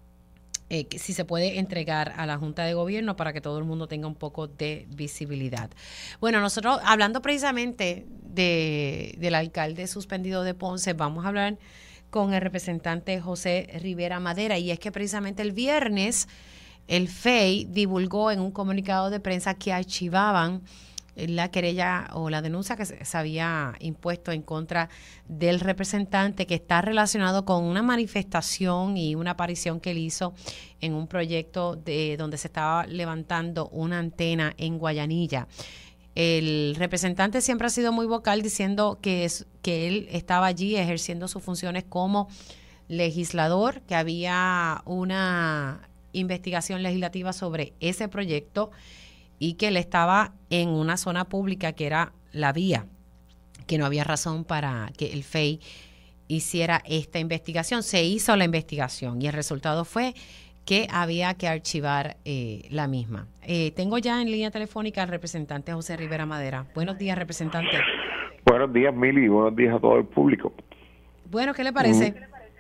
Eh, que si se puede entregar a la Junta de Gobierno para que todo el mundo tenga un poco de visibilidad. Bueno, nosotros hablando precisamente de, del alcalde suspendido de Ponce, vamos a hablar con el representante José Rivera Madera, y es que precisamente el viernes el F E I divulgó en un comunicado de prensa que archivaban la querella o la denuncia que se había impuesto en contra del representante, que está relacionado con una manifestación y una aparición que él hizo en un proyecto de donde se estaba levantando una antena en Guayanilla. El representante siempre ha sido muy vocal diciendo que, es, que él estaba allí ejerciendo sus funciones como legislador, que había una investigación legislativa sobre ese proyecto y que él estaba en una zona pública que era la vía, que no había razón para que el F E I hiciera esta investigación. Se hizo la investigación y el resultado fue que había que archivar eh, la misma. Eh, tengo ya en línea telefónica al representante José Rivera Madera. Buenos días, representante. Buenos días, Mili, buenos días a todo el público. Bueno, ¿qué le parece?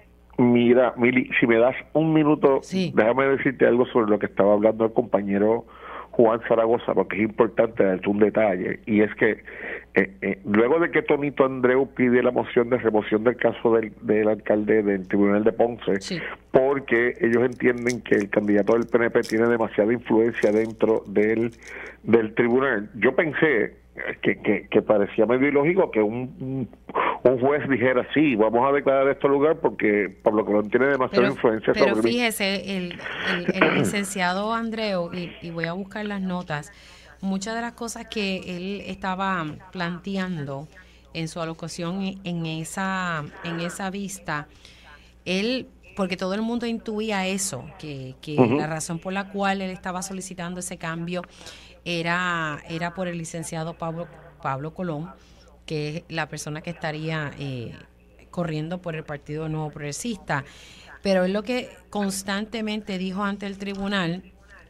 Mira, Mili, si me das un minuto, sí. Déjame decirte algo sobre lo que estaba hablando el compañero Juan Zaragoza, porque es importante darte un detalle, y es que eh, eh, luego de que Tonito Andreu pide la moción de remoción del caso del, del alcalde del Tribunal de Ponce, sí. porque ellos entienden que el candidato del P N P tiene demasiada influencia dentro del, del tribunal, yo pensé que, que, que parecía medio ilógico que un, un, un juez dijera, sí, vamos a declarar este lugar porque Pablo Colón tiene demasiada pero, influencia pero sobre mí. fíjese, el, el, el licenciado Andreu, y, y voy a buscar las notas, muchas de las cosas que él estaba planteando en su alocución en esa, en esa vista, él, porque todo el mundo intuía eso, que, que uh-huh. la razón por la cual él estaba solicitando ese cambio era, era por el licenciado Pablo, Pablo Colón, que es la persona que estaría eh, corriendo por el Partido Nuevo Progresista. Pero él lo que constantemente dijo ante el tribunal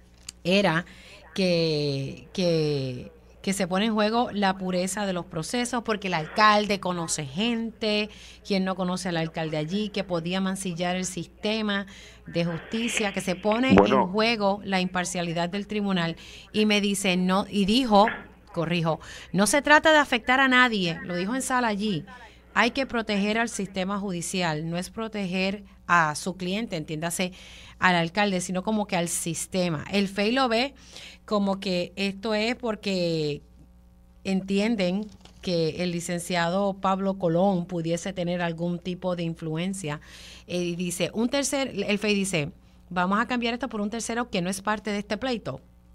era que, que, que se pone en juego la pureza de los procesos, porque el alcalde conoce gente, quien no conoce al alcalde allí, que podía mancillar el sistema de justicia, que se pone bueno. en juego la imparcialidad del tribunal. Y me dice, no, y dijo, corrijo, no se trata de afectar a nadie, lo dijo en sala allí, hay que proteger al sistema judicial, no es proteger a su cliente, entiéndase, al alcalde, sino como que al sistema. El F E I lo ve como que esto es porque entienden que el licenciado Pablo Colón pudiese tener algún tipo de influencia. Y dice, un tercer, el F E I dice, vamos a cambiar esto por un tercero que no es parte de este pleito.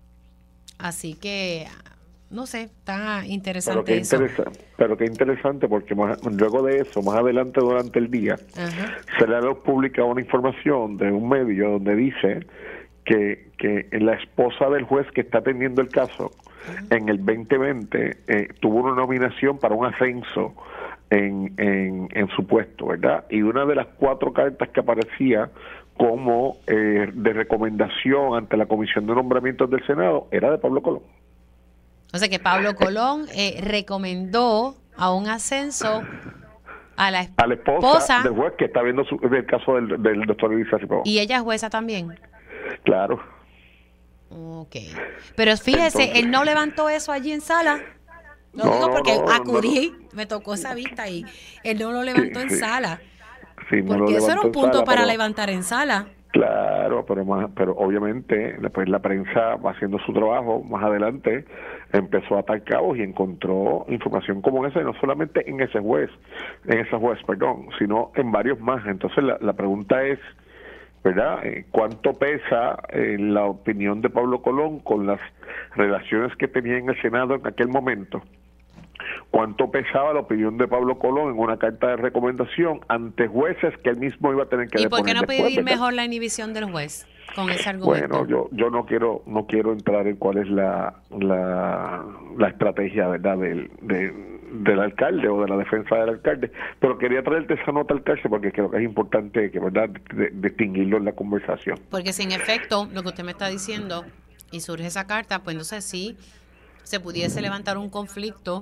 Así que, no sé, está interesante pero qué eso. Interesante, pero qué interesante, porque más, luego de eso, más adelante durante el día, uh-huh. se le ha publicado una información de un medio donde dice que, que la esposa del juez que está atendiendo el caso uh-huh. en el veinte veinte eh, tuvo una nominación para un ascenso en, en, en su puesto, ¿verdad? Y una de las cuatro cartas que aparecía como eh, de recomendación ante la Comisión de Nombramientos del Senado era de Pablo Colón. O sea que Pablo Colón eh, recomendó a un ascenso a la esposa, a la esposa del juez que está viendo su, el caso del, del doctor Elisa Cipó. ¿Y ella es jueza también? Claro. Ok. Pero fíjese, Entonces, él no levantó eso allí en sala. Lo no, digo porque no, acudí, no, no. me tocó esa vista y él no lo levantó sí, en sí. sala. Sí, no porque eso era un punto sala, para pero, levantar en sala. Claro, pero más, pero obviamente después la prensa va haciendo su trabajo más adelante, empezó a atar cabos y encontró información como esa, y no solamente en ese juez, en ese juez, perdón, sino en varios más. Entonces la, la pregunta es, ¿verdad? ¿Cuánto pesa eh, la opinión de Pablo Colón con las relaciones que tenía en el Senado en aquel momento? ¿Cuánto pesaba la opinión de Pablo Colón en una carta de recomendación ante jueces que él mismo iba a tener que deponer? ¿Y por qué no después, pedir ¿verdad? mejor la inhibición del juez con ese argumento? Bueno, yo yo no quiero no quiero entrar en cuál es la la, la estrategia, ¿verdad?, del, de, del alcalde o de la defensa del alcalde, pero quería traerte esa nota al alcalde porque creo que es importante que, ¿verdad?, de, de distinguirlo en la conversación. Porque si en efecto lo que usted me está diciendo y surge esa carta, pues entonces sí se pudiese levantar un conflicto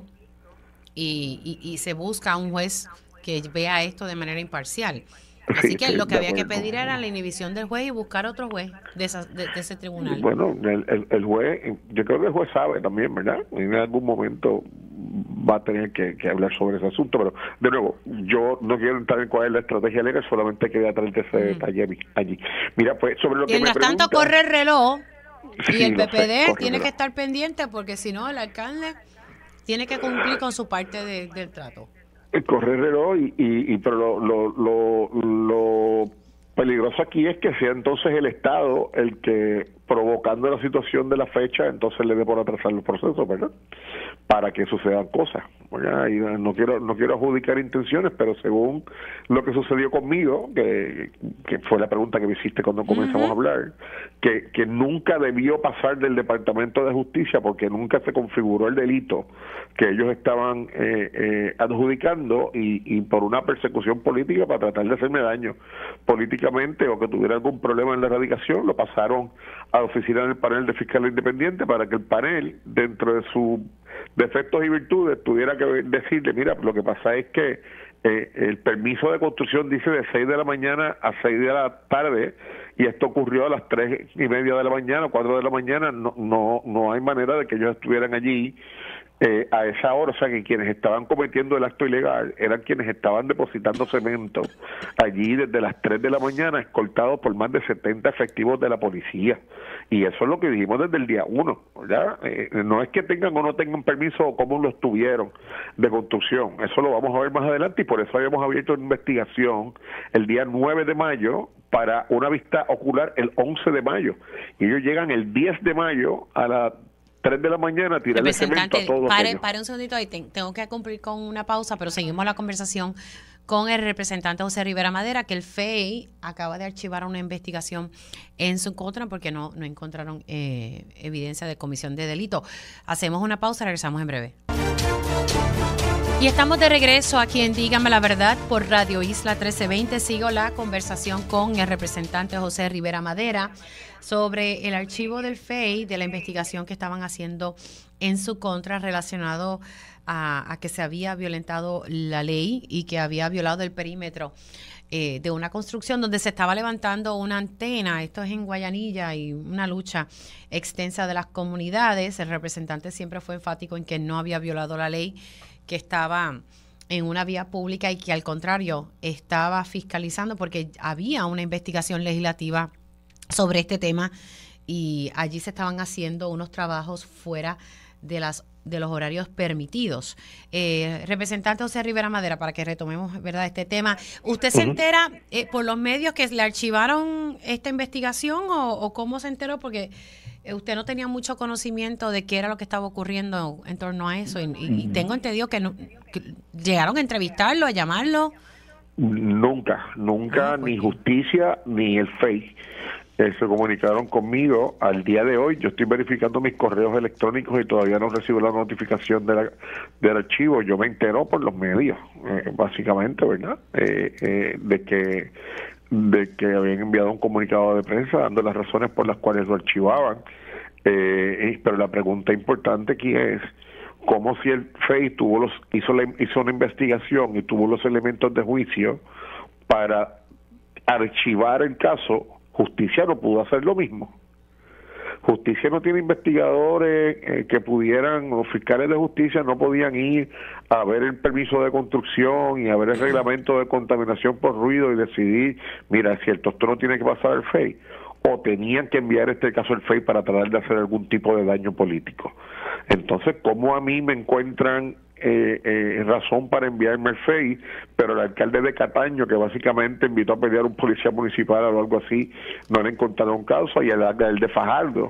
y, y, y se busca un juez que vea esto de manera imparcial. Así sí, que sí, lo que había acuerdo. que pedir era la inhibición del juez y buscar otro juez de, esa, de, de ese tribunal. Bueno, el, el, el juez, yo creo que el juez sabe también, ¿verdad? En algún momento va a tener que, que hablar sobre ese asunto, pero de nuevo, yo no quiero entrar en cuál es la estrategia legal, solamente quería traerte ese mm. detalle allí. Mira, pues sobre lo que Mientras me tanto pregunta, corre el reloj y sí, el P P D sé, tiene que estar pendiente porque si no el alcalde tiene que cumplir con su parte de, del trato. El correr reloj y, y, y pero lo, lo, lo, lo peligroso aquí es que sea entonces el Estado el que, provocando la situación de la fecha, entonces le dé por atrasar los procesos, ¿verdad?, para que sucedan cosas, ¿verdad? Y no quiero no quiero adjudicar intenciones, pero según lo que sucedió conmigo, que, que fue la pregunta que me hiciste cuando comenzamos uh-huh. a hablar, que, que nunca debió pasar del Departamento de Justicia porque nunca se configuró el delito que ellos estaban eh, eh, adjudicando y, y por una persecución política para tratar de hacerme daño políticamente o que tuviera algún problema en la erradicación, lo pasaron a la oficina del panel de fiscal independiente para que el panel, dentro de sus defectos y virtudes, tuviera que decirle, mira, lo que pasa es que eh, el permiso de construcción dice de seis de la mañana a seis de la tarde y esto ocurrió a las tres y media de la mañana, cuatro de la mañana, no no no hay manera de que ellos estuvieran allí Eh, a esa hora, o sea que quienes estaban cometiendo el acto ilegal eran quienes estaban depositando cemento allí desde las tres de la mañana, escoltados por más de setenta efectivos de la policía. Y eso es lo que dijimos desde el día uno, ¿verdad? Eh, no es que tengan o no tengan permiso o cómo los tuvieron de construcción, eso lo vamos a ver más adelante y por eso habíamos abierto una investigación el día nueve de mayo para una vista ocular el once de mayo. Y ellos llegan el diez de mayo a la tres de la mañana a tirar el cemento a todos pare, ellos. pare un segundito ahí, tengo que cumplir con una pausa, pero seguimos la conversación con el representante José Rivera Madera, que el F E I acaba de archivar una investigación en su contra porque no, no encontraron eh, evidencia de comisión de delito. Hacemos una pausa, regresamos en breve. Y estamos de regreso aquí en Dígame la Verdad por Radio Isla trece veinte. Sigo la conversación con el representante José Rivera Madera sobre el archivo del F E I de la investigación que estaban haciendo en su contra relacionado a, a que se había violentado la ley y que había violado el perímetro eh, de una construcción donde se estaba levantando una antena. Esto es en Guayanilla y una lucha extensa de las comunidades. El representante siempre fue enfático en que no había violado la ley, que estaba en una vía pública y que al contrario estaba fiscalizando porque había una investigación legislativa sobre este tema y allí se estaban haciendo unos trabajos fuera de las de los horarios permitidos. Eh, representante José Rivera Madera, para que retomemos, ¿verdad?, este tema, ¿usted se entera eh, por los medios que le archivaron esta investigación o, o cómo se enteró? Porque usted no tenía mucho conocimiento de qué era lo que estaba ocurriendo en torno a eso y, y, y tengo entendido que, no, que llegaron a entrevistarlo, a llamarlo. Nunca, nunca, ah, pues ni justicia ni el F E I eh, se comunicaron conmigo al día de hoy. Yo estoy verificando mis correos electrónicos y todavía no recibo la notificación de la, del archivo. Yo me entero por los medios, eh, básicamente, ¿verdad? Eh, eh, de que de que habían enviado un comunicado de prensa dando las razones por las cuales lo archivaban. Eh, pero la pregunta importante aquí es cómo si el F E I tuvo los hizo la, hizo una investigación y tuvo los elementos de juicio para archivar el caso, justicia no pudo hacer lo mismo. Justicia no tiene investigadores eh, que pudieran, los fiscales de justicia no podían ir a ver el permiso de construcción y a ver el reglamento de contaminación por ruido y decidir, mira, es cierto, esto no tiene que pasar al F E I, o tenían que enviar este caso al F E I para tratar de hacer algún tipo de daño político. Entonces, ¿cómo a mí me encuentran eh, eh, razón para enviarme al F E I, pero el alcalde de Cataño, que básicamente invitó a pelear a un policía municipal o algo así, no le encontraron causa, y el, el de Fajardo,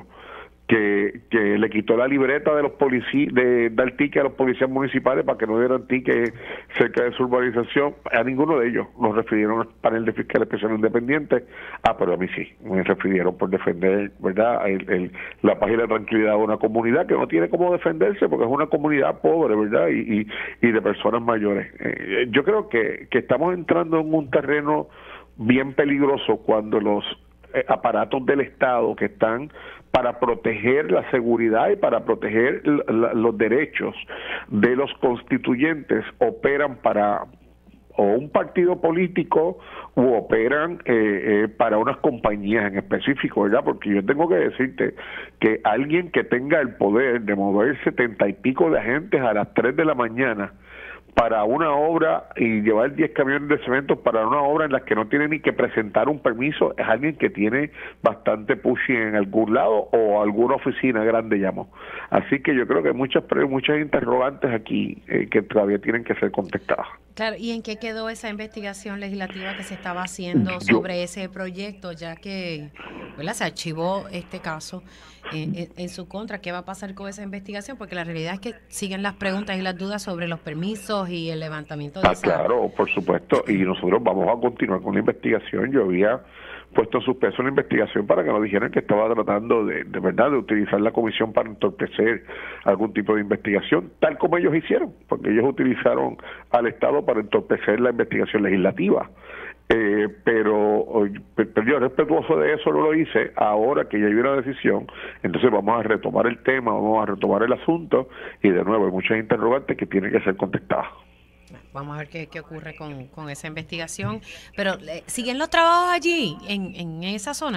que, que le quitó la libreta de los policías, de dar ticket a los policías municipales para que no dieran ticket cerca de su urbanización, a ninguno de ellos nos refirieron al panel de fiscal especial independiente. Ah, pero a mí sí, me refirieron por defender, ¿verdad?, el, el, la paz y la tranquilidad de una comunidad que no tiene cómo defenderse porque es una comunidad pobre, ¿verdad?, y, y, y de personas mayores. Eh, yo creo que, que estamos entrando en un terreno bien peligroso cuando los eh, aparatos del Estado que están para proteger la seguridad y para proteger la, los derechos de los constituyentes operan para o un partido político u operan eh, eh, para unas compañías en específico, ¿verdad? Porque yo tengo que decirte que alguien que tenga el poder de mover setenta y pico de agentes a las tres de la mañana para una obra y llevar diez camiones de cemento para una obra en la que no tiene ni que presentar un permiso, es alguien que tiene bastante pushing en algún lado o alguna oficina grande, llamó. Así que yo creo que hay muchas, muchas interrogantes aquí eh, que todavía tienen que ser contestadas. Claro, ¿y en qué quedó esa investigación legislativa que se estaba haciendo Yo, sobre ese proyecto, ya que, ¿verdad?, se archivó este caso en, en, en su contra? ¿Qué va a pasar con esa investigación? Porque la realidad es que siguen las preguntas y las dudas sobre los permisos y el levantamiento de ah, esa... Claro, por supuesto, y nosotros vamos a continuar con la investigación. Yo había puesto en suspenso la investigación para que nos dijeran que estaba tratando de, de verdad de utilizar la comisión para entorpecer algún tipo de investigación, tal como ellos hicieron, porque ellos utilizaron al Estado para entorpecer la investigación legislativa. Eh, pero, pero yo respetuoso de eso no lo hice. Ahora que ya hay una decisión, entonces vamos a retomar el tema, vamos a retomar el asunto y de nuevo hay muchas interrogantes que tienen que ser contestadas. Vamos a ver qué, qué ocurre con, con esa investigación. Pero, ¿siguen los trabajos allí, en, en esa zona?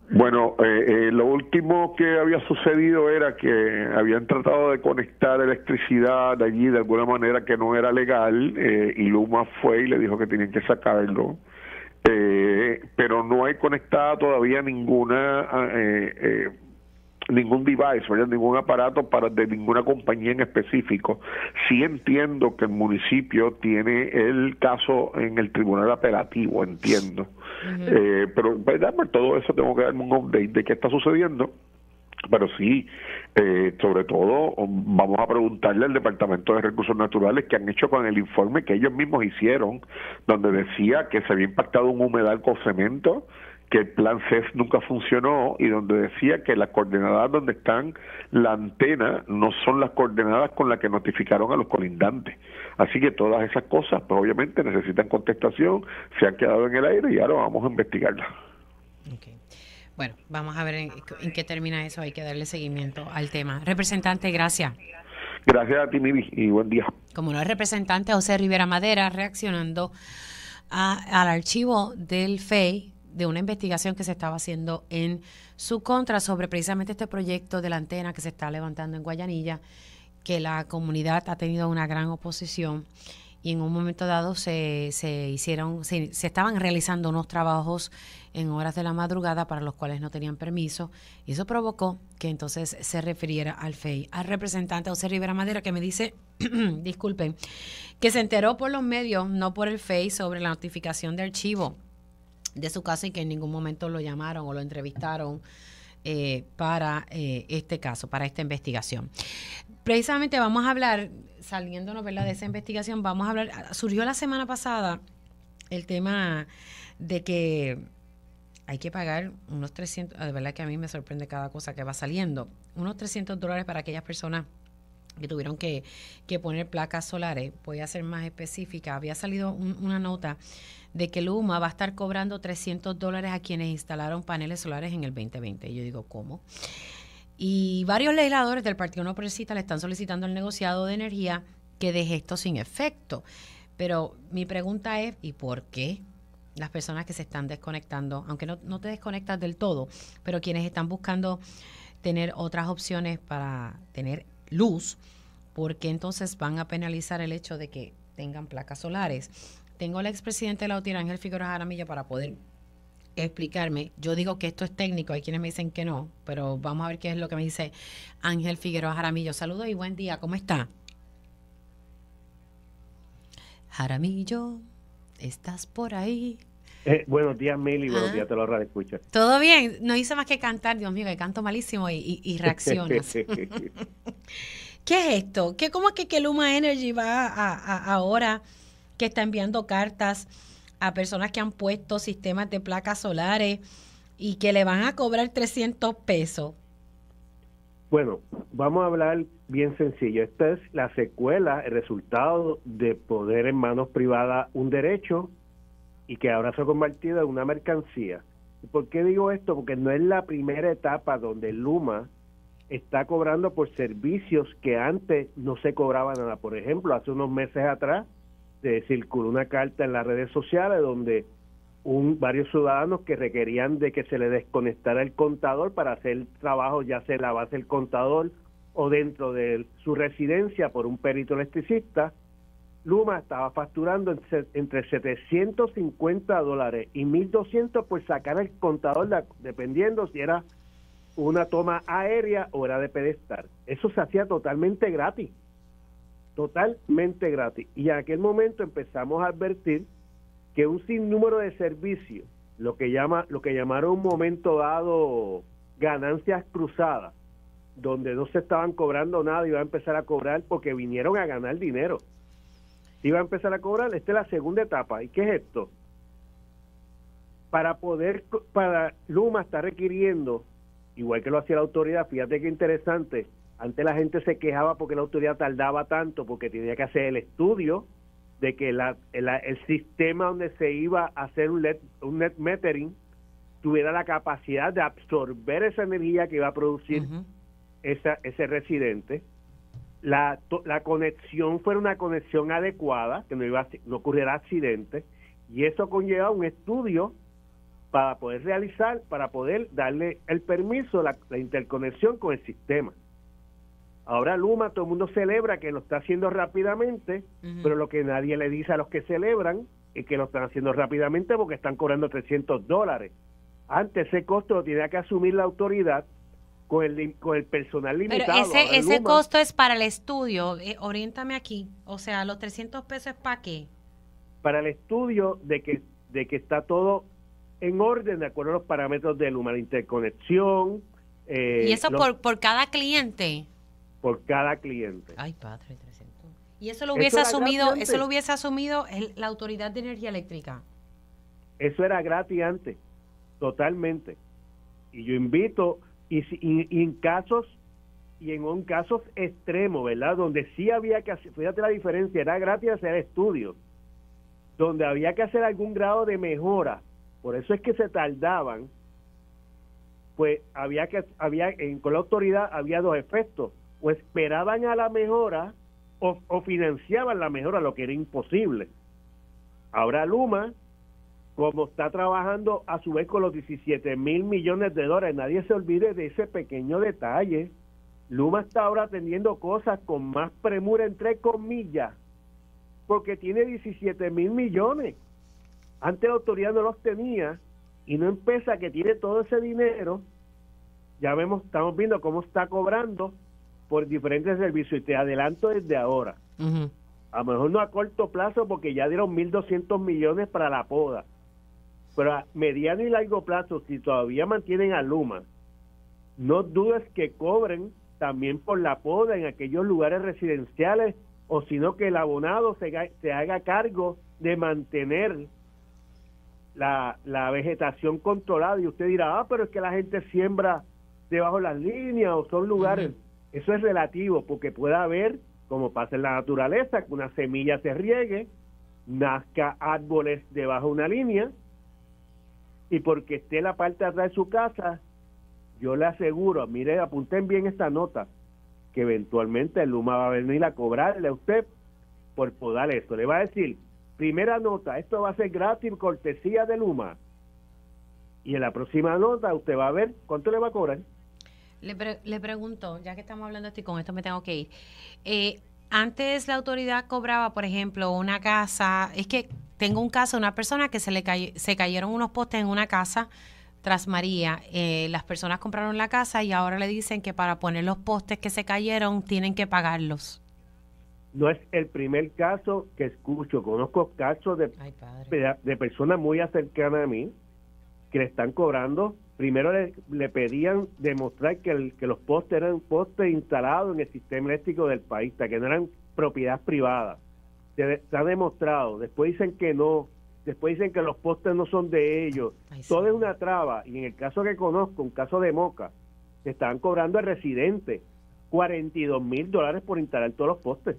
Bueno, eh, eh, lo último que había sucedido era que habían tratado de conectar electricidad de allí de alguna manera que no era legal, eh, y Luma fue y le dijo que tenían que sacarlo, eh, pero no hay conectada todavía ninguna eh, eh, ningún device, ¿verdad? Ningún aparato para de ninguna compañía en específico. Sí entiendo que el municipio tiene el caso en el tribunal apelativo, entiendo. Uh-huh. eh, pero, ¿verdad? Por todo eso tengo que darme un update de qué está sucediendo. Pero sí, eh, sobre todo vamos a preguntarle al Departamento de Recursos Naturales qué han hecho con el informe que ellos mismos hicieron, donde decía que se había impactado un humedal con cemento, que el plan C E S nunca funcionó, y donde decía que las coordenadas donde están la antena no son las coordenadas con las que notificaron a los colindantes. Así que todas esas cosas, pues obviamente necesitan contestación, se han quedado en el aire y ahora vamos a investigarlas. Okay. Bueno, vamos a ver en, en qué termina eso, hay que darle seguimiento al tema. Representante, gracias. Gracias a ti, Mimi, y buen día. Como no, el representante José Rivera Madera reaccionando a, al archivo del F E I de una investigación que se estaba haciendo en su contra sobre precisamente este proyecto de la antena que se está levantando en Guayanilla, que la comunidad ha tenido una gran oposición, y en un momento dado se, se hicieron, se, se estaban realizando unos trabajos en horas de la madrugada para los cuales no tenían permiso, y eso provocó que entonces se refiriera al F E I. Al representante José Rivera Madera, que me dice, disculpen, que se enteró por los medios, no por el F E I, sobre la notificación de archivo de su caso, y que en ningún momento lo llamaron o lo entrevistaron eh, para eh, este caso, para esta investigación. Precisamente vamos a hablar, saliéndonos, ¿verdad?, de esa investigación, vamos a hablar, surgió la semana pasada el tema de que hay que pagar unos trescientos, de verdad que a mí me sorprende cada cosa que va saliendo, unos trescientos dólares para aquellas personas que tuvieron que, que poner placas solares. Voy a ser más específica. Había salido un, una nota de que Luma va a estar cobrando trescientos dólares a quienes instalaron paneles solares en el veinte veinte. Y yo digo, ¿cómo? Y varios legisladores del Partido No Progresista le están solicitando al negociado de energía que deje esto sin efecto. Pero mi pregunta es, ¿y por qué las personas que se están desconectando, aunque no, no te desconectas del todo, pero quienes están buscando tener otras opciones para tener luz, por qué entonces van a penalizar el hecho de que tengan placas solares? Tengo al expresidente de la UTIER, Ángel Figueroa Jaramillo, para poder explicarme. Yo digo que esto es técnico, hay quienes me dicen que no, pero vamos a ver qué es lo que me dice Ángel Figueroa Jaramillo. Saludos y buen día, ¿cómo está? Jaramillo, ¿estás por ahí? Eh, buenos días, Mili, buenos ah, días, te lo radioescuchas. Todo bien, no hice más que cantar, Dios mío, que canto malísimo y, y, y reaccionas. ¿Qué es esto? ¿Qué, ¿Cómo es que, que Luma Energy va a, a, ahora que está enviando cartas a personas que han puesto sistemas de placas solares y que le van a cobrar trescientos pesos? Bueno, vamos a hablar bien sencillo. Esta es la secuela, el resultado de poner en manos privadas un derecho y que ahora se ha convertido en una mercancía. ¿Y por qué digo esto? Porque no es la primera etapa donde Luma está cobrando por servicios que antes no se cobraba nada. Por ejemplo, hace unos meses atrás se circuló una carta en las redes sociales donde un, varios ciudadanos que requerían de que se le desconectara el contador para hacer trabajo, ya sea en la base del contador o dentro de su residencia por un perito electricista. Luma estaba facturando entre setecientos cincuenta dólares y mil doscientos por sacar el contador, dependiendo si era una toma aérea o era de pedestal. Eso se hacía totalmente gratis, totalmente gratis. Y en aquel momento empezamos a advertir que un sinnúmero de servicios, lo que llama, lo que llamaron un momento dado ganancias cruzadas, donde no se estaban cobrando nada, iba a empezar a cobrar porque vinieron a ganar dinero. Iba a empezar a cobrar. Esta es la segunda etapa. ¿Y qué es esto? Para poder, para Luma está requiriendo, igual que lo hacía la autoridad, fíjate qué interesante, antes la gente se quejaba porque la autoridad tardaba tanto, porque tenía que hacer el estudio de que la, el, el sistema donde se iba a hacer un, net, un net metering tuviera la capacidad de absorber esa energía que iba a producir uh-huh. esa, ese residente. La, la conexión fuera una conexión adecuada, que no iba a, no ocurriera accidente, y eso conlleva un estudio para poder realizar, para poder darle el permiso, la, la interconexión con el sistema. Ahora Luma, todo el mundo celebra que lo está haciendo rápidamente, uh-huh. pero lo que nadie le dice a los que celebran es que lo están haciendo rápidamente porque están cobrando trescientos dólares. Antes ese costo lo tenía que asumir la autoridad con el, con el personal limitado. Pero ese, Ahora, ese Luma, costo es para el estudio, eh, oriéntame aquí, o sea, los trescientos pesos es para qué? Para el estudio de que, de que está todo en orden de acuerdo a los parámetros de Luma, la interconexión. Eh, ¿Y eso los, por, por cada cliente? Por cada cliente. Ay, padre, trescientos. ¿Y eso lo hubiese eso asumido, antes. eso lo hubiese asumido el, la Autoridad de Energía Eléctrica? Eso era gratis antes, totalmente. Y yo invito, y, y, y en casos, y en un casos extremos, ¿verdad? Donde sí había que hacer, fíjate la diferencia, era gratis hacer estudios, donde había que hacer algún grado de mejora, por eso es que se tardaban, pues había que, había, en, con la autoridad había dos efectos, o esperaban a la mejora, o, o financiaban la mejora, lo que era imposible. Ahora Luma, como está trabajando a su vez con los diecisiete mil millones de dólares, nadie se olvide de ese pequeño detalle. Luma está ahora atendiendo cosas con más premura, entre comillas, porque tiene diecisiete mil millones. Antes la autoridad no los tenía, y no empieza que tiene todo ese dinero. Ya vemos, estamos viendo cómo está cobrando por diferentes servicios, y te adelanto desde ahora. Uh-huh. A lo mejor no a corto plazo, porque ya dieron mil doscientos millones para la poda, pero a mediano y largo plazo, si todavía mantienen a Luma, no dudes que cobren también por la poda en aquellos lugares residenciales, o sino que el abonado se, se haga cargo de mantener la, la vegetación controlada. Y usted dirá, ah, pero es que la gente siembra debajo de las líneas, o son lugares. Uh-huh. Eso es relativo, porque puede haber, como pasa en la naturaleza, que una semilla se riegue, nazca árboles debajo de una línea, y porque esté la parte de atrás de su casa, yo le aseguro, mire, apunten bien esta nota, que eventualmente el Luma va a venir a cobrarle a usted por podar esto. Le va a decir, primera nota, esto va a ser gratis, cortesía de Luma. Y en la próxima nota usted va a ver cuánto le va a cobrar. Le, pre le pregunto, ya que estamos hablando de esto y con esto me tengo que ir. Eh, antes la autoridad cobraba, por ejemplo, una casa, es que tengo un caso de una persona que se le cay se cayeron unos postes en una casa tras María. Eh, las personas compraron la casa y ahora le dicen que para poner los postes que se cayeron tienen que pagarlos. No es el primer caso que escucho. Conozco casos de, Ay, de, de personas muy cercanas a mí que le están cobrando. Primero le, le pedían demostrar que, el, que los postes eran postes instalados en el sistema eléctrico del país, que no eran propiedad privada. Se, se ha demostrado. Después dicen que no. Después dicen que los postes no son de ellos. Ay, Todo sí. es una traba. Y en el caso que conozco, un caso de Moca, se estaban cobrando al residente cuarenta y dos mil dólares por instalar todos los postes.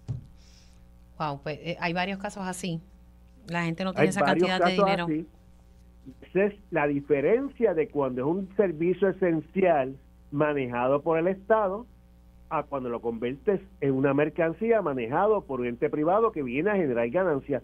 Wow, pues eh, hay varios casos así. La gente no tiene hay esa cantidad de dinero. Así. Esa es la diferencia de cuando es un servicio esencial manejado por el Estado a cuando lo conviertes en una mercancía manejado por un ente privado que viene a generar ganancias.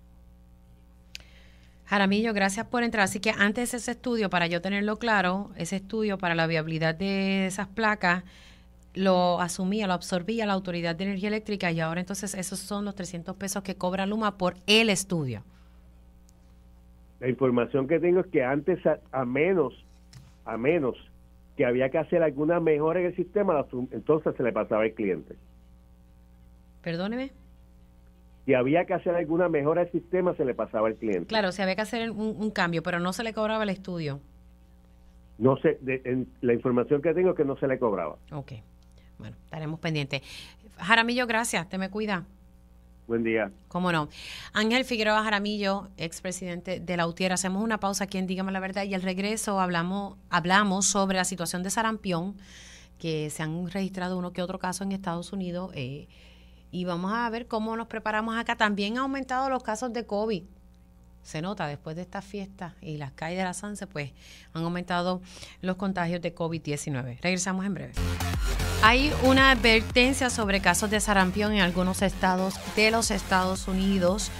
Jaramillo, gracias por entrar. Así que antes ese estudio, para yo tenerlo claro, ese estudio para la viabilidad de esas placas, lo asumía, lo absorbía la Autoridad de Energía Eléctrica, y ahora entonces esos son los trescientos pesos que cobra Luma por el estudio. La información que tengo es que antes a, a menos, a menos que había que hacer alguna mejora en el sistema, entonces se le pasaba al cliente. Perdóneme. Si había que hacer alguna mejora al sistema, se le pasaba al cliente. Claro, si había que hacer un, un cambio, pero no se le cobraba el estudio. No sé, de, en, la información que tengo es que no se le cobraba. Ok, bueno, estaremos pendientes. Jaramillo, gracias, te me cuida. Buen día. Cómo no. Ángel Figueroa Jaramillo, expresidente de la U T I E R. Hacemos una pausa aquí en Dígame la Verdad, y al regreso hablamos, hablamos sobre la situación de sarampión, que se han registrado uno que otro caso en Estados Unidos, eh, y vamos a ver cómo nos preparamos acá. También ha aumentado los casos de COVID. Se nota, después de estas fiestas y las calles de la Sanse, pues han aumentado los contagios de COVID diecinueve. Regresamos en breve. Hay una advertencia sobre casos de sarampión en algunos estados de los Estados Unidos.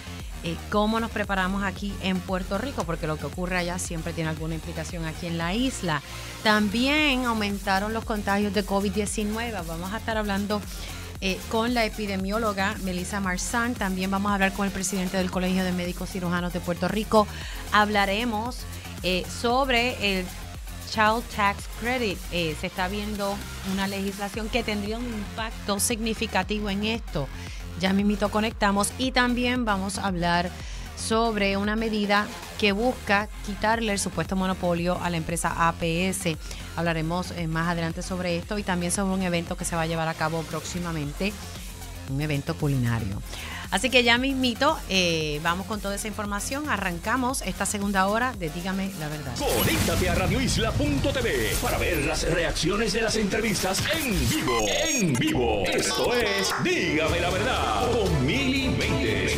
eh, cómo nos preparamos aquí en Puerto Rico, porque lo que ocurre allá siempre tiene alguna implicación aquí en la isla. También aumentaron los contagios de COVID diecinueve. Vamos a estar hablando eh, con la epidemióloga Melissa Marzán. También vamos a hablar con el presidente del Colegio de Médicos Cirujanos de Puerto Rico. Hablaremos eh, sobre el Child Tax Credit. Eh, se está viendo una legislación que tendría un impacto significativo en esto. Ya mismito conectamos y también vamos a hablar sobre una medida que busca quitarle el supuesto monopolio a la empresa A P S. Hablaremos eh, más adelante sobre esto y también sobre un evento que se va a llevar a cabo próximamente, un evento culinario. Así que ya mismito, eh, vamos con toda esa información. Arrancamos esta segunda hora de Dígame la Verdad. Conéctate a radio isla punto t v para ver las reacciones de las entrevistas en vivo. En vivo. Esto es Dígame la Verdad con Mili Méndez.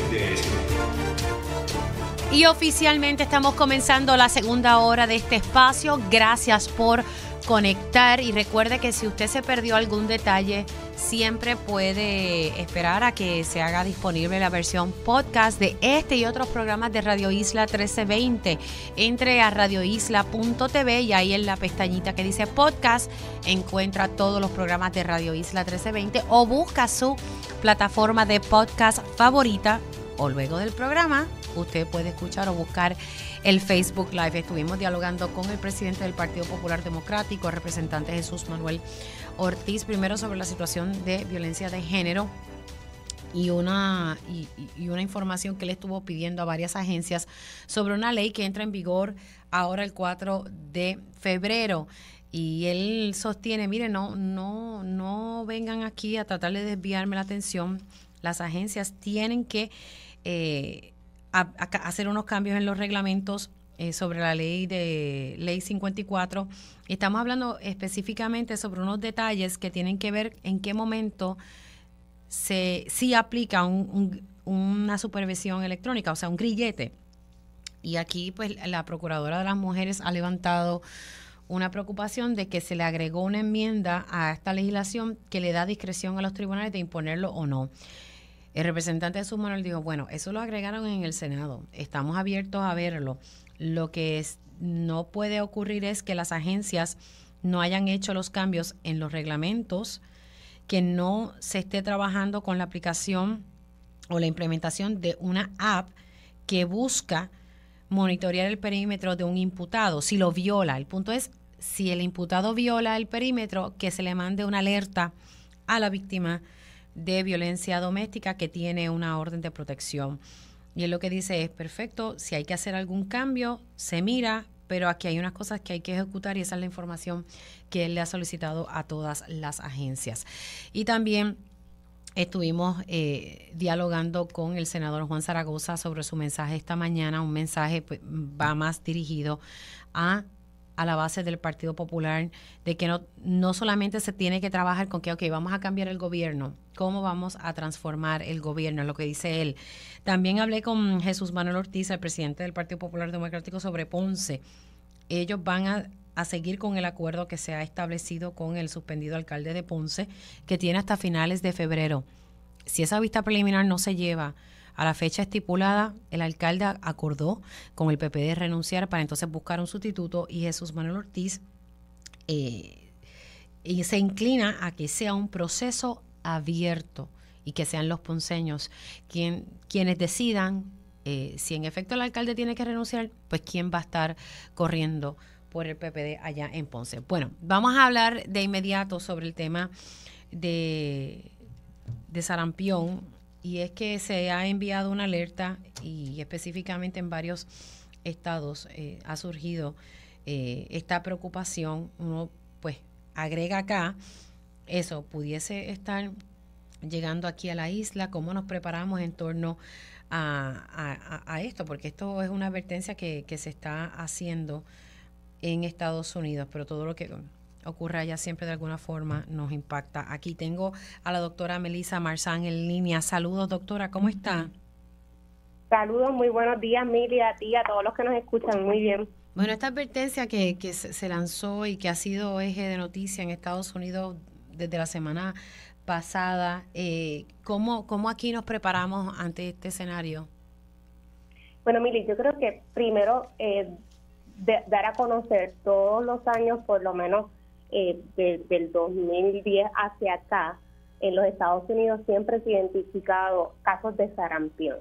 Y oficialmente estamos comenzando la segunda hora de este espacio. Gracias por conectar y recuerde que si usted se perdió algún detalle, siempre puede esperar a que se haga disponible la versión podcast de este y otros programas de Radio Isla trece veinte. Entre a radio isla punto t v y ahí en la pestañita que dice podcast encuentra todos los programas de Radio Isla trece veinte o busca su plataforma de podcast favorita o luego del programa usted puede escuchar o buscar el Facebook Live. Estuvimos dialogando con el presidente del Partido Popular Democrático, el representante Jesús Manuel Ortiz, primero sobre la situación de violencia de género y una, y, y una información que le estuvo pidiendo a varias agencias sobre una ley que entra en vigor ahora el cuatro de febrero. Y él sostiene, mire, no, no, no vengan aquí a tratar de desviarme la atención. Las agencias tienen que eh, a, a hacer unos cambios en los reglamentos eh, sobre la ley de ley cincuenta y cuatro. Estamos hablando específicamente sobre unos detalles que tienen que ver en qué momento se sí aplica un, un, una supervisión electrónica, o sea, un grillete. Y aquí, pues, la Procuradora de las Mujeres ha levantado una preocupación de que se le agregó una enmienda a esta legislación que le da discreción a los tribunales de imponerlo o no. El representante de Jesús Manuel dijo, bueno, eso lo agregaron en el Senado, estamos abiertos a verlo. Lo que es, no puede ocurrir es que las agencias no hayan hecho los cambios en los reglamentos, que no se esté trabajando con la aplicación o la implementación de una app que busca monitorear el perímetro de un imputado, si lo viola. El punto es, si el imputado viola el perímetro, que se le mande una alerta a la víctima de violencia doméstica que tiene una orden de protección. Y él lo que dice es, perfecto, si hay que hacer algún cambio, se mira, pero aquí hay unas cosas que hay que ejecutar y esa es la información que él le ha solicitado a todas las agencias. Y también estuvimos eh, dialogando con el senador Juan Zaragoza sobre su mensaje esta mañana. Un mensaje pues, va más dirigido a, a la base del Partido Popular, de que no, no solamente se tiene que trabajar con que, ok, vamos a cambiar el gobierno, cómo vamos a transformar el gobierno, es lo que dice él. También hablé con Jesús Manuel Ortiz, el presidente del Partido Popular Democrático, sobre Ponce. Ellos van a a seguir con el acuerdo que se ha establecido con el suspendido alcalde de Ponce, que tiene hasta finales de febrero. Si esa vista preliminar no se lleva a la fecha estipulada, el alcalde acordó con el P P D renunciar para entonces buscar un sustituto y Jesús Manuel Ortiz eh, y se inclina a que sea un proceso abierto y que sean los ponceños quien, quienes decidan eh, si en efecto el alcalde tiene que renunciar, pues quién va a estar corriendo por el P P D allá en Ponce. Bueno, vamos a hablar de inmediato sobre el tema de, de sarampión, y es que se ha enviado una alerta y específicamente en varios estados eh, ha surgido eh, esta preocupación. Uno pues agrega acá, eso pudiese estar llegando aquí a la isla, cómo nos preparamos en torno a, a, a esto, porque esto es una advertencia que, que se está haciendo en Estados Unidos, pero todo lo que ocurre allá siempre de alguna forma nos impacta. Aquí tengo a la doctora Melissa Marzán en línea. Saludos, doctora, ¿cómo está? Saludos, muy buenos días, Mili, a ti, a todos los que nos escuchan, muy bien. Bueno, esta advertencia que, que se lanzó y que ha sido eje de noticia en Estados Unidos desde la semana pasada, eh, ¿cómo, ¿cómo aquí nos preparamos ante este escenario? Bueno, Mili, yo creo que primero eh, de, dar a conocer todos los años, por lo menos eh, de, del dos mil diez hacia acá, en los Estados Unidos siempre se han identificado casos de sarampión.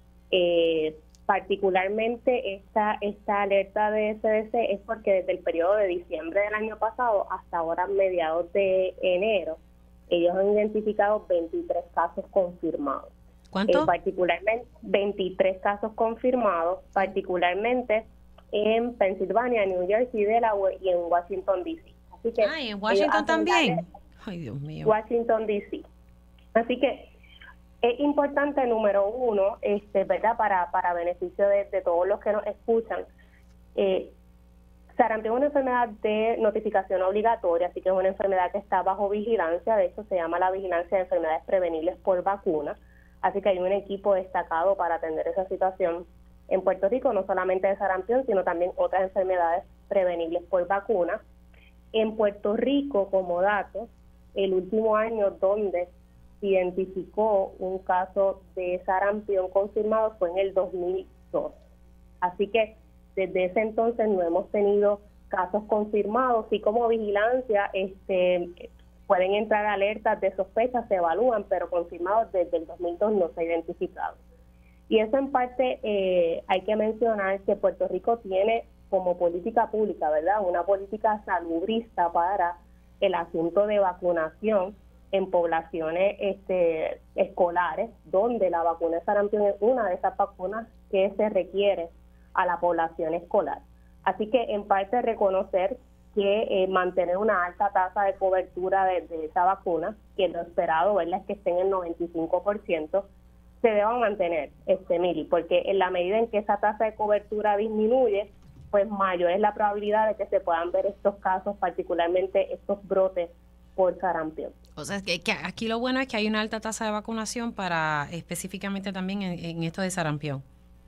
Eh, particularmente esta, esta alerta de C D C es porque desde el periodo de diciembre del año pasado hasta ahora, mediados de enero, ellos han identificado veintitrés casos confirmados. ¿Cuánto? Eh, particularmente veintitrés casos confirmados, particularmente en Pensilvania, New Jersey, Delaware y en Washington, D C. Así que Ay, en Washington también. alerta, Ay, Dios mío. Washington, D C. Así que es importante, número uno, este, ¿verdad? Para, para beneficio de, de todos los que nos escuchan, eh, sarampión es una enfermedad de notificación obligatoria, así que es una enfermedad que está bajo vigilancia. De hecho, se llama la vigilancia de enfermedades prevenibles por vacuna. Así que hay un equipo destacado para atender esa situación en Puerto Rico, no solamente de sarampión, sino también otras enfermedades prevenibles por vacuna. En Puerto Rico, como dato, el último año donde se identificó un caso de sarampión confirmado fue en el dos mil dos. Así que desde ese entonces no hemos tenido casos confirmados, y como vigilancia este pueden entrar alertas de sospecha, se evalúan, pero confirmados desde el dos mil dos no se ha identificado. Y eso en parte eh, hay que mencionar que Puerto Rico tiene como política pública, ¿verdad?, una política salubrista para el asunto de vacunación en poblaciones este, escolares, donde la vacuna de sarampión es una de esas vacunas que se requiere a la población escolar. Así que en parte reconocer que eh, mantener una alta tasa de cobertura de, de esa vacuna, que lo esperado, ¿verdad?, es que estén en el noventa y cinco por ciento, se deba mantener, este Mili, porque en la medida en que esa tasa de cobertura disminuye, pues mayor es la probabilidad de que se puedan ver estos casos, particularmente estos brotes por sarampión. O sea, que, que aquí lo bueno es que hay una alta tasa de vacunación para específicamente también en, en esto de sarampión.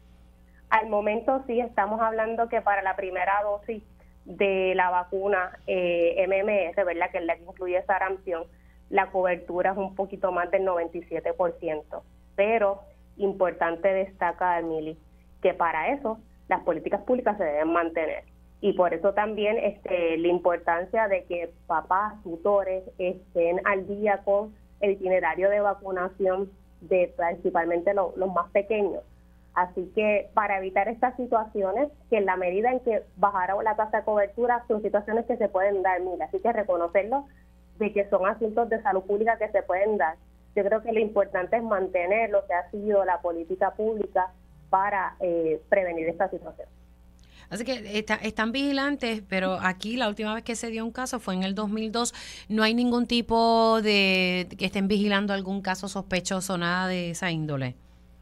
Al momento sí, estamos hablando que para la primera dosis de la vacuna eh, M M R, ¿verdad?, que es la que incluye sarampión, la cobertura es un poquito más del noventa y siete por ciento. Pero importante destacar, Mili, que para eso las políticas públicas se deben mantener. Y por eso también este, la importancia de que papás, tutores estén al día con el itinerario de vacunación de principalmente lo, los más pequeños. Así que para evitar estas situaciones, que en la medida en que bajara la tasa de cobertura, son situaciones que se pueden dar, mira, así que reconocerlo de que son asuntos de salud pública que se pueden dar. Yo creo que lo importante es mantener lo que ha sido la política pública para eh, prevenir esta situación. Así que está, están vigilantes, pero aquí la última vez que se dio un caso fue en el dos mil dos. No hay ningún tipo de que estén vigilando algún caso sospechoso, nada de esa índole.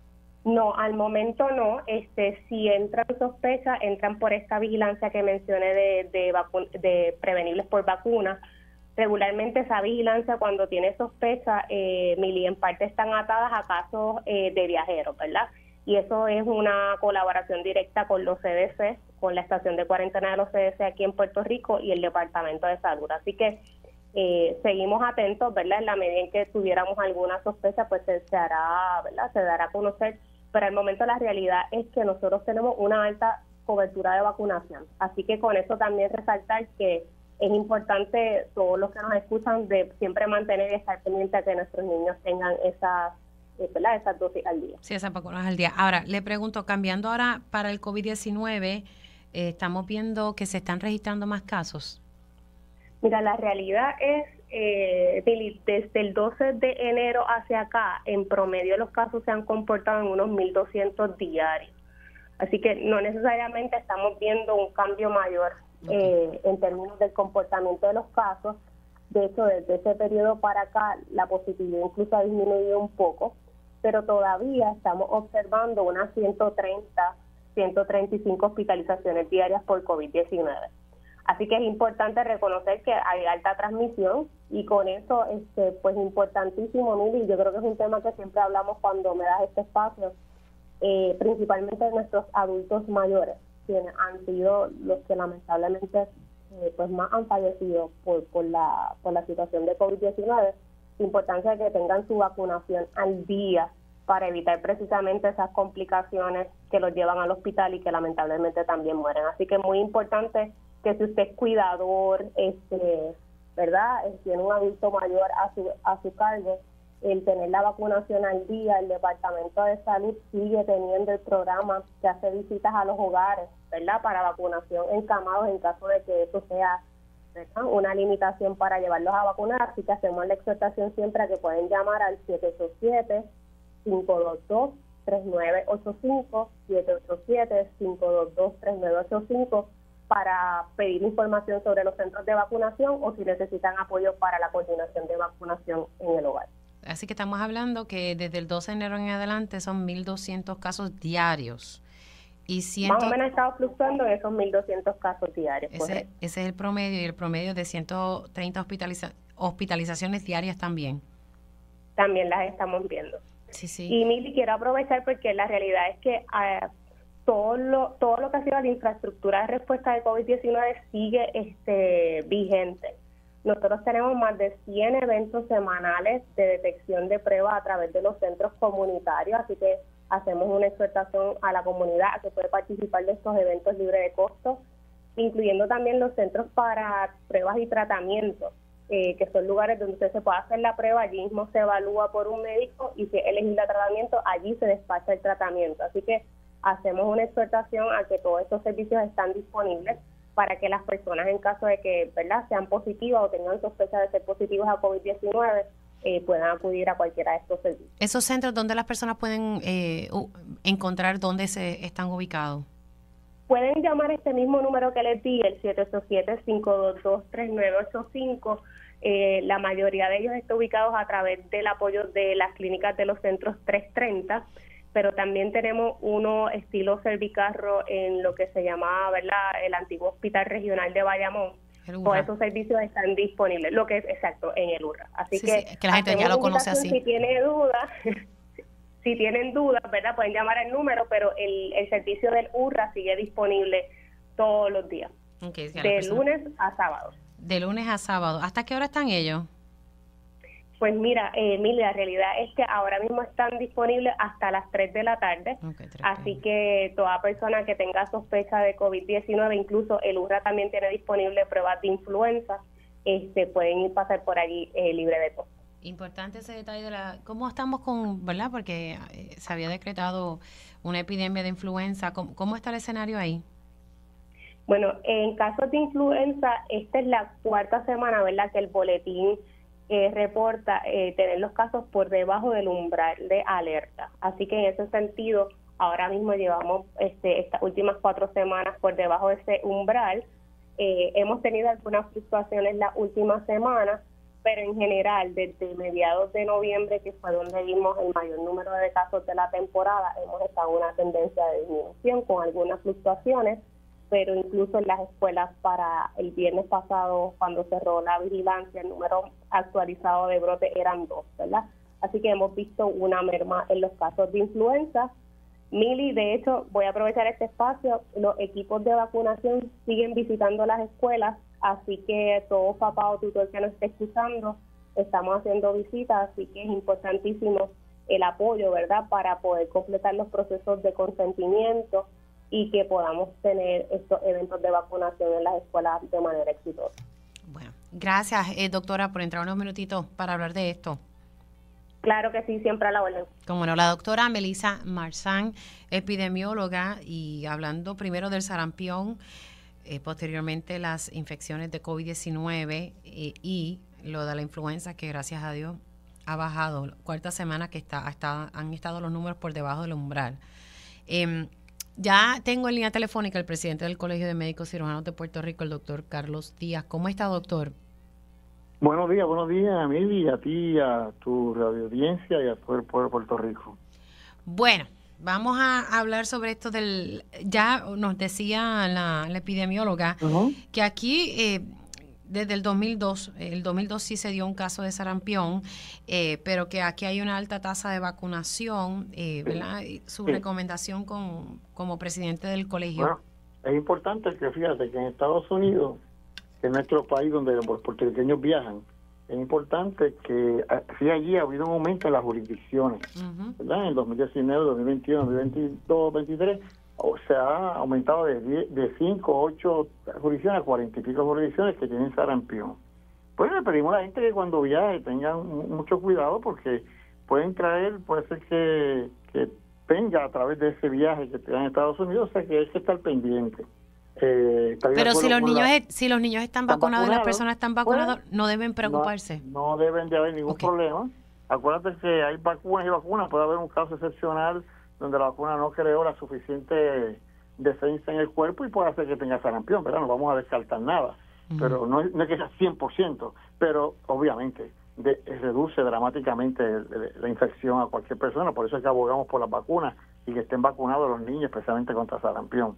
No, al momento no. Este, si entran sospechas, entran por esta vigilancia que mencioné de, de, vacu- de prevenibles por vacuna. Regularmente esa vigilancia, cuando tiene sospecha, eh, Mili, en parte están atadas a casos eh, de viajeros, ¿verdad? Y eso es una colaboración directa con los C D C, con la estación de cuarentena de los C D C aquí en Puerto Rico y el Departamento de Salud. Así que eh, seguimos atentos, ¿verdad? En la medida en que tuviéramos alguna sospecha, pues se, se hará, ¿verdad? Se dará a conocer. Pero al momento la realidad es que nosotros tenemos una alta cobertura de vacunación. Así que con eso también resaltar que es importante, todos los que nos escuchan, de siempre mantener y estar pendiente de que nuestros niños tengan esas, eh, ¿verdad?, esas dosis al día. Sí, esas vacunas al día. Ahora, le pregunto, cambiando ahora para el COVID diecinueve, eh, estamos viendo que se están registrando más casos. Mira, la realidad es, eh, desde el doce de enero hacia acá, en promedio los casos se han comportado en unos mil doscientos diarios. Así que no necesariamente estamos viendo un cambio mayor okay. eh, en términos del comportamiento de los casos. De hecho, desde ese periodo para acá, la positividad incluso ha disminuido un poco, pero todavía estamos observando unas ciento treinta, ciento treinta y cinco hospitalizaciones diarias por COVID diecinueve. Así que es importante reconocer que hay alta transmisión y con eso, este, pues importantísimo, Mili, yo creo que es un tema que siempre hablamos cuando me das este espacio, eh, principalmente de nuestros adultos mayores, quienes han sido los que lamentablemente eh, pues más han fallecido por, por, la, por la situación de COVID diecinueve. La importancia de que tengan su vacunación al día para evitar precisamente esas complicaciones que los llevan al hospital y que lamentablemente también mueren. Así que es muy importante que si usted es cuidador, este, ¿verdad? Eh, tiene un adulto mayor a su, a su cargo, el tener la vacunación al día. El Departamento de Salud sigue teniendo el programa que hace visitas a los hogares, ¿verdad? Para vacunación encamados en caso de que eso sea, ¿verdad?, una limitación para llevarlos a vacunar. Así que hacemos la exhortación siempre a que pueden llamar al siete ocho siete, cinco dos dos, tres nueve ocho cinco, siete ocho siete, cinco dos dos, tres nueve ocho cinco, para pedir información sobre los centros de vacunación o si necesitan apoyo para la coordinación de vacunación en el hogar. Así que estamos hablando que desde el doce de enero en adelante son mil doscientos casos diarios. Y ciento, más o menos ha estado fluctuando en esos mil doscientos casos diarios. Ese, ese es el promedio, y el promedio de ciento treinta hospitaliza, hospitalizaciones diarias también. También las estamos viendo. Sí, sí. Y Mili, quiero aprovechar porque la realidad es que eh, todo lo todo lo que ha sido la infraestructura de respuesta de COVID diecinueve sigue este vigente. Nosotros tenemos más de cien eventos semanales de detección de pruebas a través de los centros comunitarios, así que hacemos una exhortación a la comunidad a que puede participar de estos eventos libres de costo, incluyendo también los centros para pruebas y tratamientos, eh, que son lugares donde usted se puede hacer la prueba, allí mismo se evalúa por un médico y si es elegible tratamiento, allí se despacha el tratamiento. Así que hacemos una exhortación a que todos estos servicios están disponibles para que las personas, en caso de que, ¿verdad?, sean positivas o tengan sospecha de ser positivos a COVID diecinueve, eh, puedan acudir a cualquiera de estos servicios. ¿Esos centros donde las personas pueden eh, uh, encontrar dónde se están ubicados? Pueden llamar a este mismo número que les di, el siete ocho siete, cinco dos dos, tres nueve ocho cinco. Eh, la mayoría de ellos están ubicados a través del apoyo de las clínicas de los centros trescientos treinta, pero también tenemos uno estilo Servicarro en lo que se llamaba, ¿verdad?, el antiguo Hospital Regional de Bayamón. Todos esos servicios están disponibles, lo que es exacto en el U R R A. Así sí, que, sí, que la gente ya lo conoce así. Si tiene dudas, si tienen dudas, ¿verdad?, pueden llamar al número, pero el, el servicio del U R R A sigue disponible todos los días, okay, de persona, lunes a sábado. De lunes a sábado. ¿Hasta qué hora están ellos? Pues mira, eh, Emilia, la realidad es que ahora mismo están disponibles hasta las tres de la tarde, okay, así que toda persona que tenga sospecha de COVID diecinueve, incluso el U R R A también tiene disponible pruebas de influenza, este, pueden ir pasar por allí eh, libre de costo. Importante ese detalle de la... ¿Cómo estamos con, verdad? Porque eh, se había decretado una epidemia de influenza. ¿Cómo, cómo está el escenario ahí? Bueno, en casos de influenza, esta es la cuarta semana, ¿verdad?, que el boletín Eh, reporta eh, tener los casos por debajo del umbral de alerta. Así que en ese sentido, ahora mismo llevamos este, estas últimas cuatro semanas por debajo de ese umbral. Eh, hemos tenido algunas fluctuaciones las últimas semanas, pero en general, desde mediados de noviembre, que fue donde vimos el mayor número de casos de la temporada, hemos estado en una tendencia de disminución con algunas fluctuaciones, pero incluso en las escuelas para el viernes pasado, cuando cerró la vigilancia, el número actualizado de brote eran dos, ¿verdad? Así que hemos visto una merma en los casos de influenza. Mili, de hecho, voy a aprovechar este espacio, los equipos de vacunación siguen visitando las escuelas, así que todo papá o tutor que nos esté escuchando, estamos haciendo visitas, así que es importantísimo el apoyo, ¿verdad?, para poder completar los procesos de consentimiento y que podamos tener estos eventos de vacunación en las escuelas de manera exitosa. Bueno, gracias, eh, doctora, por entrar unos minutitos para hablar de esto. Claro que sí, siempre a la orden. Como no, la doctora Melissa Marzán, epidemióloga, y hablando primero del sarampión, eh, posteriormente las infecciones de COVID diecinueve eh, y lo de la influenza, que gracias a Dios ha bajado. Cuarta semana que está, está han estado los números por debajo del umbral. Eh, Ya tengo en línea telefónica el presidente del Colegio de Médicos Cirujanos de Puerto Rico, el doctor Carlos Díaz. ¿Cómo está, doctor? Buenos días, buenos días, Emily, a ti, a tu radio audiencia y a todo el pueblo de Puerto Rico. Bueno, vamos a hablar sobre esto del... Ya nos decía la, la epidemióloga uh-huh. que aquí... Eh, desde el dos mil dos, el dos mil dos sí se dio un caso de sarampión, eh, pero que aquí hay una alta tasa de vacunación, eh, ¿verdad? Su sí. recomendación con, como presidente del colegio. Bueno, es importante que fíjate que en Estados Unidos, que es nuestro país donde los puertorriqueños viajan, es importante que sí allí ha habido un aumento en las jurisdicciones, uh-huh. ¿verdad? En el dos mil diecinueve, dos mil veintiuno, dos mil veintidós, dos mil veintitrés, o se ha aumentado de, diez, de cinco, ocho jurisdicciones a cuarenta y pico jurisdicciones que tienen sarampión. Pues le pedimos a la gente que cuando viaje tengan mucho cuidado porque pueden traer, puede ser que, que venga a través de ese viaje que tengan en Estados Unidos, o sea que hay que estar pendiente. Eh, Pero si los niños la, si los niños están, están vacunados, vacunados y las personas están vacunadas, pues, no deben preocuparse. No, no deben de haber ningún okay. problema. Acuérdate que hay vacunas y vacunas. Puede haber un caso excepcional donde la vacuna no creó la suficiente defensa en el cuerpo y puede hacer que tenga sarampión, ¿verdad? No vamos a descartar nada. Uh-huh. Pero no es, no es que sea cien por ciento, pero obviamente de, reduce dramáticamente el, el, la infección a cualquier persona. Por eso es que abogamos por las vacunas y que estén vacunados los niños, especialmente contra sarampión.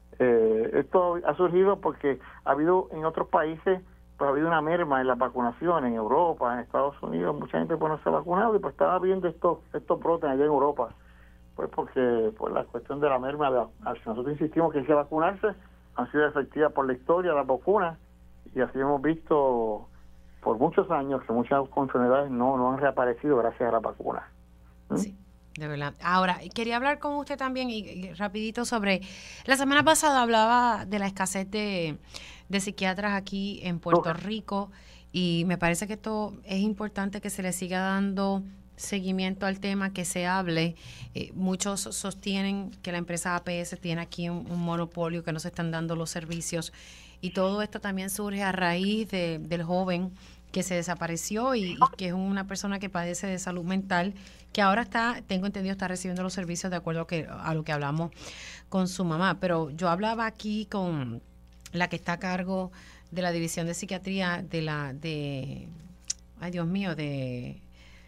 Eh, esto ha surgido porque ha habido en otros países, pues ha habido una merma en la vacunación, en Europa, en Estados Unidos, mucha gente pues no se ha vacunado y pues estaba viendo estos estos brotes allá en Europa, pues porque pues la cuestión de la merma, de, nosotros insistimos que hay que vacunarse, han sido efectivas por la historia las vacunas y así hemos visto por muchos años que muchas enfermedades no, no han reaparecido gracias a la vacuna. ¿Mm? Sí. De verdad. Ahora, quería hablar con usted también y, y rapidito sobre, la semana pasada hablaba de la escasez de, de psiquiatras aquí en Puerto Rico y me parece que esto es importante que se le siga dando seguimiento al tema, que se hable. Eh, muchos sostienen que la empresa A P S tiene aquí un, un monopolio, que no se están dando los servicios y todo esto también surge a raíz de, del joven que se desapareció y, y que es una persona que padece de salud mental, que ahora está, tengo entendido, está recibiendo los servicios de acuerdo a, que, a lo que hablamos con su mamá. Pero yo hablaba aquí con la que está a cargo de la División de Psiquiatría de la, de, ay Dios mío, de,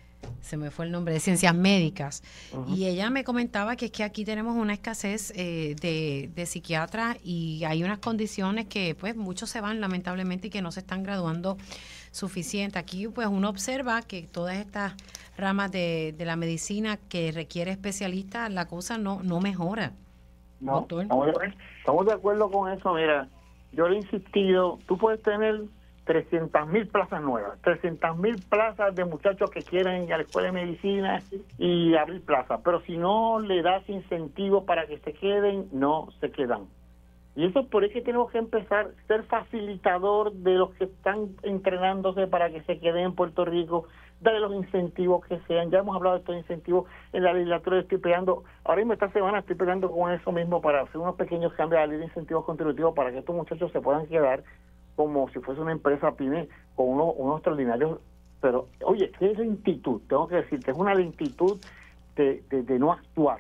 se me fue el nombre, de Ciencias Médicas. Uh-huh. Y ella me comentaba que es que aquí tenemos una escasez eh, de, de psiquiatras y hay unas condiciones que pues muchos se van lamentablemente y que no se están graduando suficiente. Aquí pues uno observa que todas estas ramas de, de la medicina que requiere especialistas, la cosa no no mejora. No, estamos de, estamos de acuerdo con eso. Mira, yo le he insistido, tú puedes tener trescientas mil plazas nuevas, trescientas mil plazas de muchachos que quieren ir a la escuela de medicina y abrir plazas, pero si no le das incentivos para que se queden, no se quedan. Y eso es por eso que tenemos que empezar a ser facilitador de los que están entrenándose para que se queden en Puerto Rico, darle los incentivos que sean. Ya hemos hablado de estos incentivos en la legislatura, estoy pegando, ahora mismo esta semana estoy pegando con eso mismo para hacer unos pequeños cambios a la ley de incentivos contributivos para que estos muchachos se puedan quedar como si fuese una empresa pyme con unos, unos extraordinarios. Pero, oye, ¿qué es lentitud? Tengo que decir que es una lentitud de, de, de no actuar.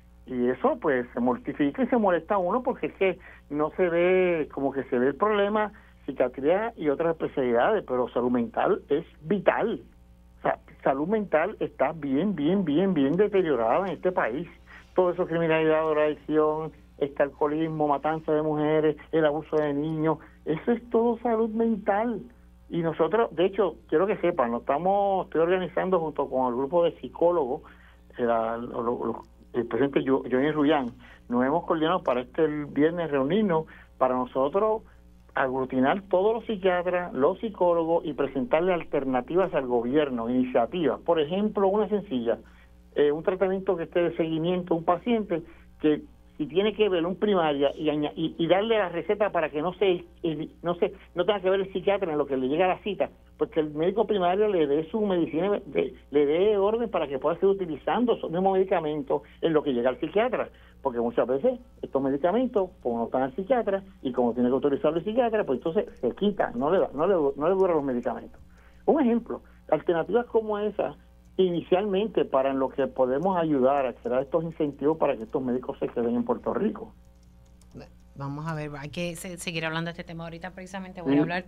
Y eso pues se mortifica y se molesta a uno porque es que no se ve, como que se ve el problema, psiquiatría y otras especialidades, pero salud mental es vital. O sea, salud mental está bien, bien, bien, bien deteriorada en este país. Todo eso, criminalidad, drogadicción, este alcoholismo, matanza de mujeres, el abuso de niños, eso es todo salud mental. Y nosotros, de hecho, quiero que sepan, nos estamos, estoy organizando junto con el grupo de psicólogos, la, lo, lo, el presidente Johnny Rullán, nos hemos coordinado para este viernes reunirnos para nosotros aglutinar todos los psiquiatras, los psicólogos y presentarle alternativas al gobierno, iniciativas. Por ejemplo, una sencilla, eh, un tratamiento que esté de seguimiento a un paciente que si tiene que ver un primaria y, y, y darle la receta para que no se no se no tenga que ver el psiquiatra en lo que le llega a la cita, porque el médico primario le dé su medicina, de, le dé orden para que pueda seguir utilizando esos mismos medicamentos en lo que llega al psiquiatra, porque muchas veces estos medicamentos, como no están al psiquiatra y como tiene que autorizarlo el psiquiatra, pues entonces se quitan, no le, no le, no le duran los medicamentos. Un ejemplo, alternativas como esa, inicialmente para en lo que podemos ayudar a crear estos incentivos para que estos médicos se queden en Puerto Rico. Vamos a ver, hay que se, seguir hablando de este tema. Ahorita precisamente voy ¿Sí? a hablar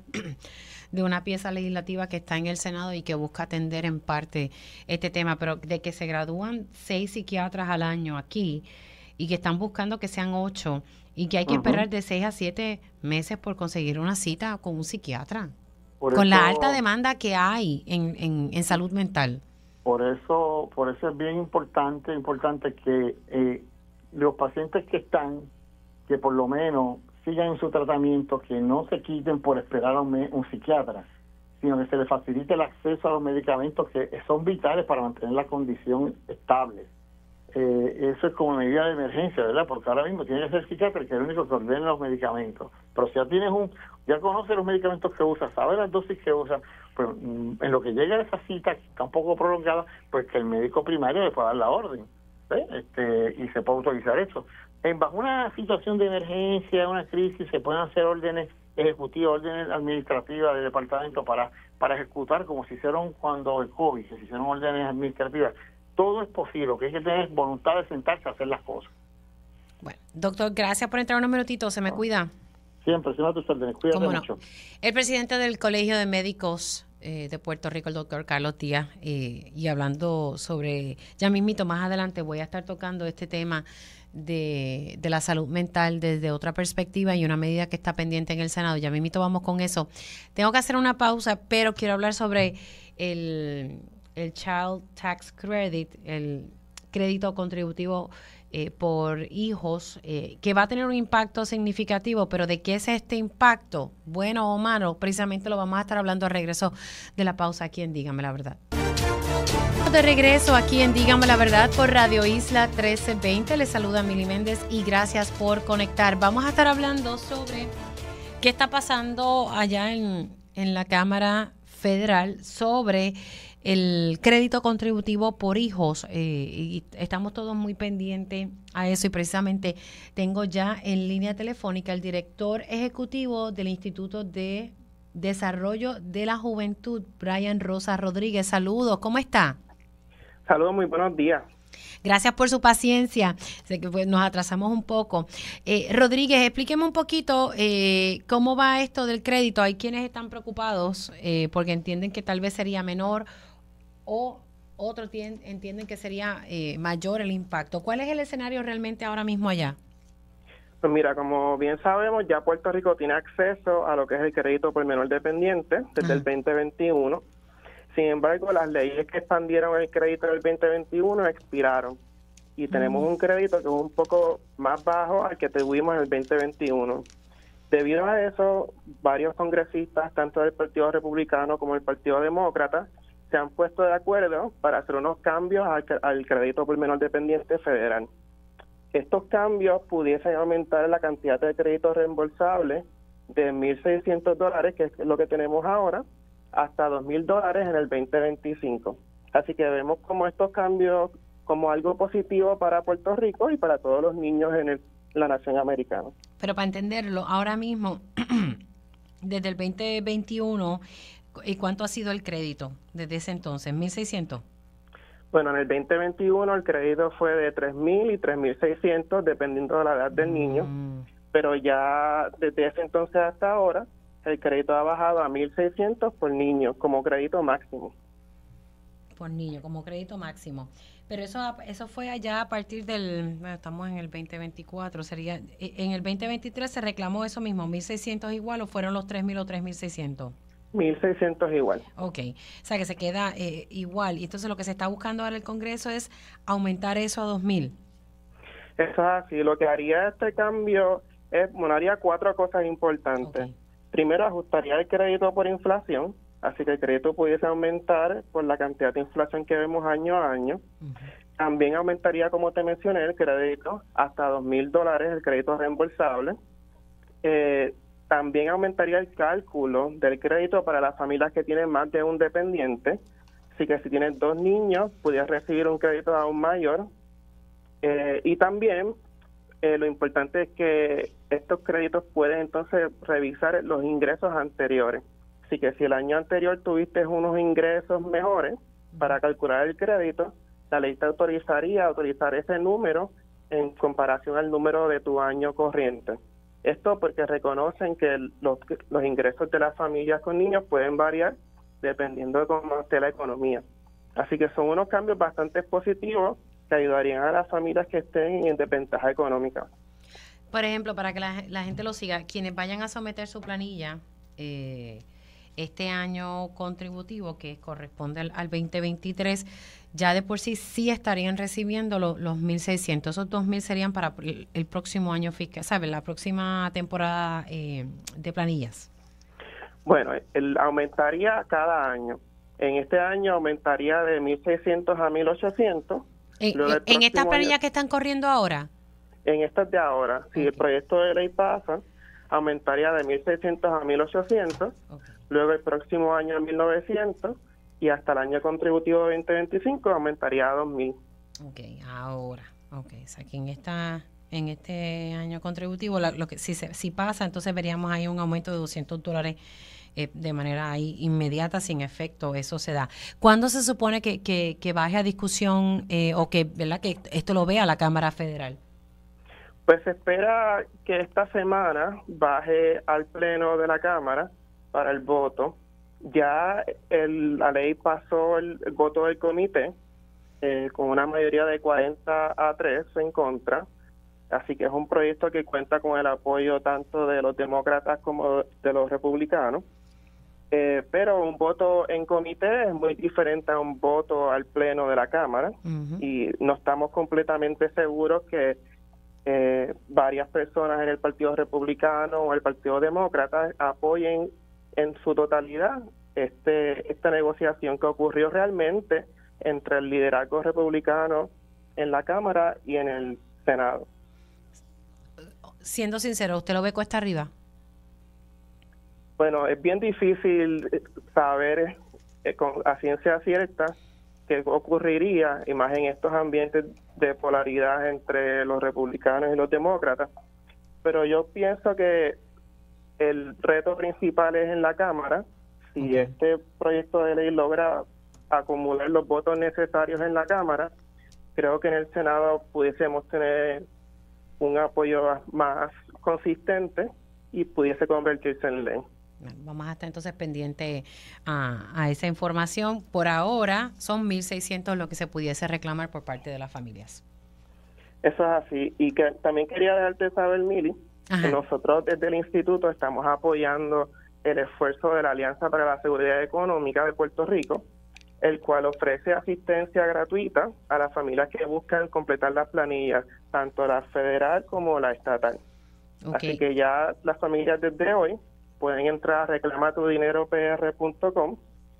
de una pieza legislativa que está en el Senado y que busca atender en parte este tema, pero de que se gradúan seis psiquiatras al año aquí y que están buscando que sean ocho y que hay que uh-huh. esperar de seis a siete meses por conseguir una cita con un psiquiatra, por con eso, la alta demanda que hay en, en, en salud mental. Por eso, por eso es bien importante, importante que eh, los pacientes que están, que por lo menos sigan en su tratamiento, que no se quiten por esperar a un, un psiquiatra. sino que se le facilite el acceso a los medicamentos que son vitales para mantener la condición estable. Eh, eso es como medida de emergencia, ¿verdad? Porque ahora mismo tiene que ser psiquiatra, que es el único que ordena los medicamentos. Pero si ya tienes un, ya conoces los medicamentos que usas, sabes las dosis que usas, pues en lo que llega a esa cita, que está un poco prolongada, pues que el médico primario le pueda dar la orden, ¿sí? este, y se puede autorizar eso. En bajo una situación de emergencia, una crisis, se pueden hacer órdenes ejecutivas, órdenes administrativas del departamento para, para ejecutar, como se hicieron cuando el COVID, que se hicieron órdenes administrativas. Todo es posible, lo que hay que tener es voluntad de sentarse a hacer las cosas. Bueno, doctor, gracias por entrar unos minutitos, se me cuida. Siempre, siempre a tus órdenes, cuídate no? mucho. El presidente del Colegio de Médicos eh, de Puerto Rico, el doctor Carlos Díaz, eh, y hablando sobre, ya mismito, más adelante voy a estar tocando este tema de, de la salud mental desde otra perspectiva y una medida que está pendiente en el Senado, ya mismito vamos con eso. Tengo que hacer una pausa, pero quiero hablar sobre el... el Child Tax Credit, el crédito contributivo eh, por hijos, eh, que va a tener un impacto significativo, pero ¿de qué es este impacto? Bueno o malo, precisamente lo vamos a estar hablando al regreso de la pausa aquí en Dígame la Verdad. De regreso aquí en Dígame la Verdad por Radio Isla trece veinte, les saluda Mili Méndez y gracias por conectar. Vamos a estar hablando sobre qué está pasando allá en, en la Cámara Federal sobre el crédito contributivo por hijos, eh, y estamos todos muy pendientes a eso y precisamente tengo ya en línea telefónica el director ejecutivo del Instituto de Desarrollo de la Juventud, Brian Rosa Rodríguez. Saludos, ¿cómo está? Saludos, muy buenos días. Gracias por su paciencia, sé que pues, nos atrasamos un poco. Eh, Rodríguez, explíqueme un poquito eh, cómo va esto del crédito. Hay quienes están preocupados eh, porque entienden que tal vez sería menor o otros entienden que sería eh, mayor el impacto. ¿Cuál es el escenario realmente ahora mismo allá? Pues mira, como bien sabemos, ya Puerto Rico tiene acceso a lo que es el crédito por menor dependiente desde ah. el veinte veintiuno. Sin embargo, las leyes que expandieron el crédito del veinte veintiuno expiraron y tenemos mm. un crédito que es un poco más bajo al que tuvimos en el veinte veintiuno. Debido a eso, varios congresistas, tanto del Partido Republicano como del Partido Demócrata, se han puesto de acuerdo para hacer unos cambios al, al crédito por menor dependiente federal. Estos cambios pudiesen aumentar la cantidad de créditos reembolsables de mil seiscientos dólares, que es lo que tenemos ahora, hasta dos mil dólares en el veinte veinticinco. Así que vemos como estos cambios como algo positivo para Puerto Rico y para todos los niños en el, la nación americana. Pero para entenderlo, ahora mismo, desde el veinte veintiuno, ¿y cuánto ha sido el crédito desde ese entonces? ¿mil seiscientos? Bueno, en el veinte veintiuno el crédito fue de tres mil y tres mil seiscientos, dependiendo de la edad del mm. niño, pero ya desde ese entonces hasta ahora, el crédito ha bajado a mil seiscientos por niño como crédito máximo. Por niño, como crédito máximo. Pero eso eso fue allá a partir del, bueno, estamos en el veinte veinticuatro, sería, en el veinte veintitrés se reclamó eso mismo, mil seiscientos igual o fueron los tres mil o tres mil seiscientos. mil seiscientos igual. Ok, o sea que se queda eh, igual. Y entonces lo que se está buscando ahora el Congreso es aumentar eso a dos mil. Eso es así. Lo que haría este cambio es, bueno, haría cuatro cosas importantes. Okay. Primero, ajustaría el crédito por inflación, así que el crédito pudiese aumentar por la cantidad de inflación que vemos año a año. Uh-huh. También aumentaría, como te mencioné, el crédito hasta dos mil dólares, el crédito reembolsable. Eh, También aumentaría el cálculo del crédito para las familias que tienen más de un dependiente. Así que si tienes dos niños, pudieras recibir un crédito aún mayor. Eh, y también eh, lo importante es que estos créditos pueden entonces revisar los ingresos anteriores. Así que si el año anterior tuviste unos ingresos mejores para calcular el crédito, la ley te autorizaría a autorizar ese número en comparación al número de tu año corriente. Esto porque reconocen que los, los ingresos de las familias con niños pueden variar dependiendo de cómo esté la economía. Así que son unos cambios bastante positivos que ayudarían a las familias que estén en desventaja económica. Por ejemplo, para que la, la gente lo siga, quienes vayan a someter su planilla eh, este año contributivo que corresponde al, al veinte veintitrés, ya de por sí sí estarían recibiendo lo, los mil seiscientos. Esos dos mil serían para el, el próximo año fiscal, ¿sabes? La próxima temporada eh, de planillas. Bueno, el, aumentaría cada año. En este año aumentaría de mil seiscientos a mil ochocientos. ¿En, en, en estas planillas año, que están corriendo ahora? En estas de ahora. Si okay. el proyecto de ley pasa, aumentaría de mil seiscientos a mil ochocientos. Okay. Luego el próximo año a mil novecientos. Y hasta el año contributivo veinte veinticinco aumentaría a dos mil. Ok, ahora. Ok, o sea que en esta... en este año contributivo, lo, lo que si se, si pasa, entonces veríamos ahí un aumento de doscientos dólares eh, de manera ahí inmediata, sin efecto, eso se da. ¿Cuándo se supone que, que, que baje a discusión eh, o que, ¿verdad?, que esto lo vea la Cámara Federal? Pues se espera que esta semana baje al Pleno de la Cámara para el voto. Ya el, la ley pasó el, el voto del comité eh, con una mayoría de cuarenta a tres en contra. Así que es un proyecto que cuenta con el apoyo tanto de los demócratas como de los republicanos. Eh, pero un voto en comité es muy diferente a un voto al pleno de la Cámara. Uh-huh. Y no estamos completamente seguros que eh, varias personas en el Partido Republicano o el Partido Demócrata apoyen en su totalidad este esta negociación que ocurrió realmente entre el liderazgo republicano en la Cámara y en el Senado. Siendo sincero, ¿usted lo ve cuesta arriba? Bueno, es bien difícil saber eh, con, a ciencia cierta qué ocurriría, y más en estos ambientes de polaridad entre los republicanos y los demócratas. Pero yo pienso que el reto principal es en la Cámara. Si okay. este proyecto de ley logra acumular los votos necesarios en la Cámara, creo que en el Senado pudiésemos tener un apoyo más consistente y pudiese convertirse en ley. Bueno, vamos a estar entonces pendientes a, a esa información. Por ahora son mil seiscientos lo que se pudiese reclamar por parte de las familias. Eso es así. Y que también quería dejarte saber, Mili, Ajá. que nosotros desde el instituto estamos apoyando el esfuerzo de la Alianza para la Seguridad Económica de Puerto Rico, el cual ofrece asistencia gratuita a las familias que buscan completar las planillas, tanto la federal como la estatal. Okay. Así que ya las familias desde hoy pueden entrar a reclama tu dinero p r punto com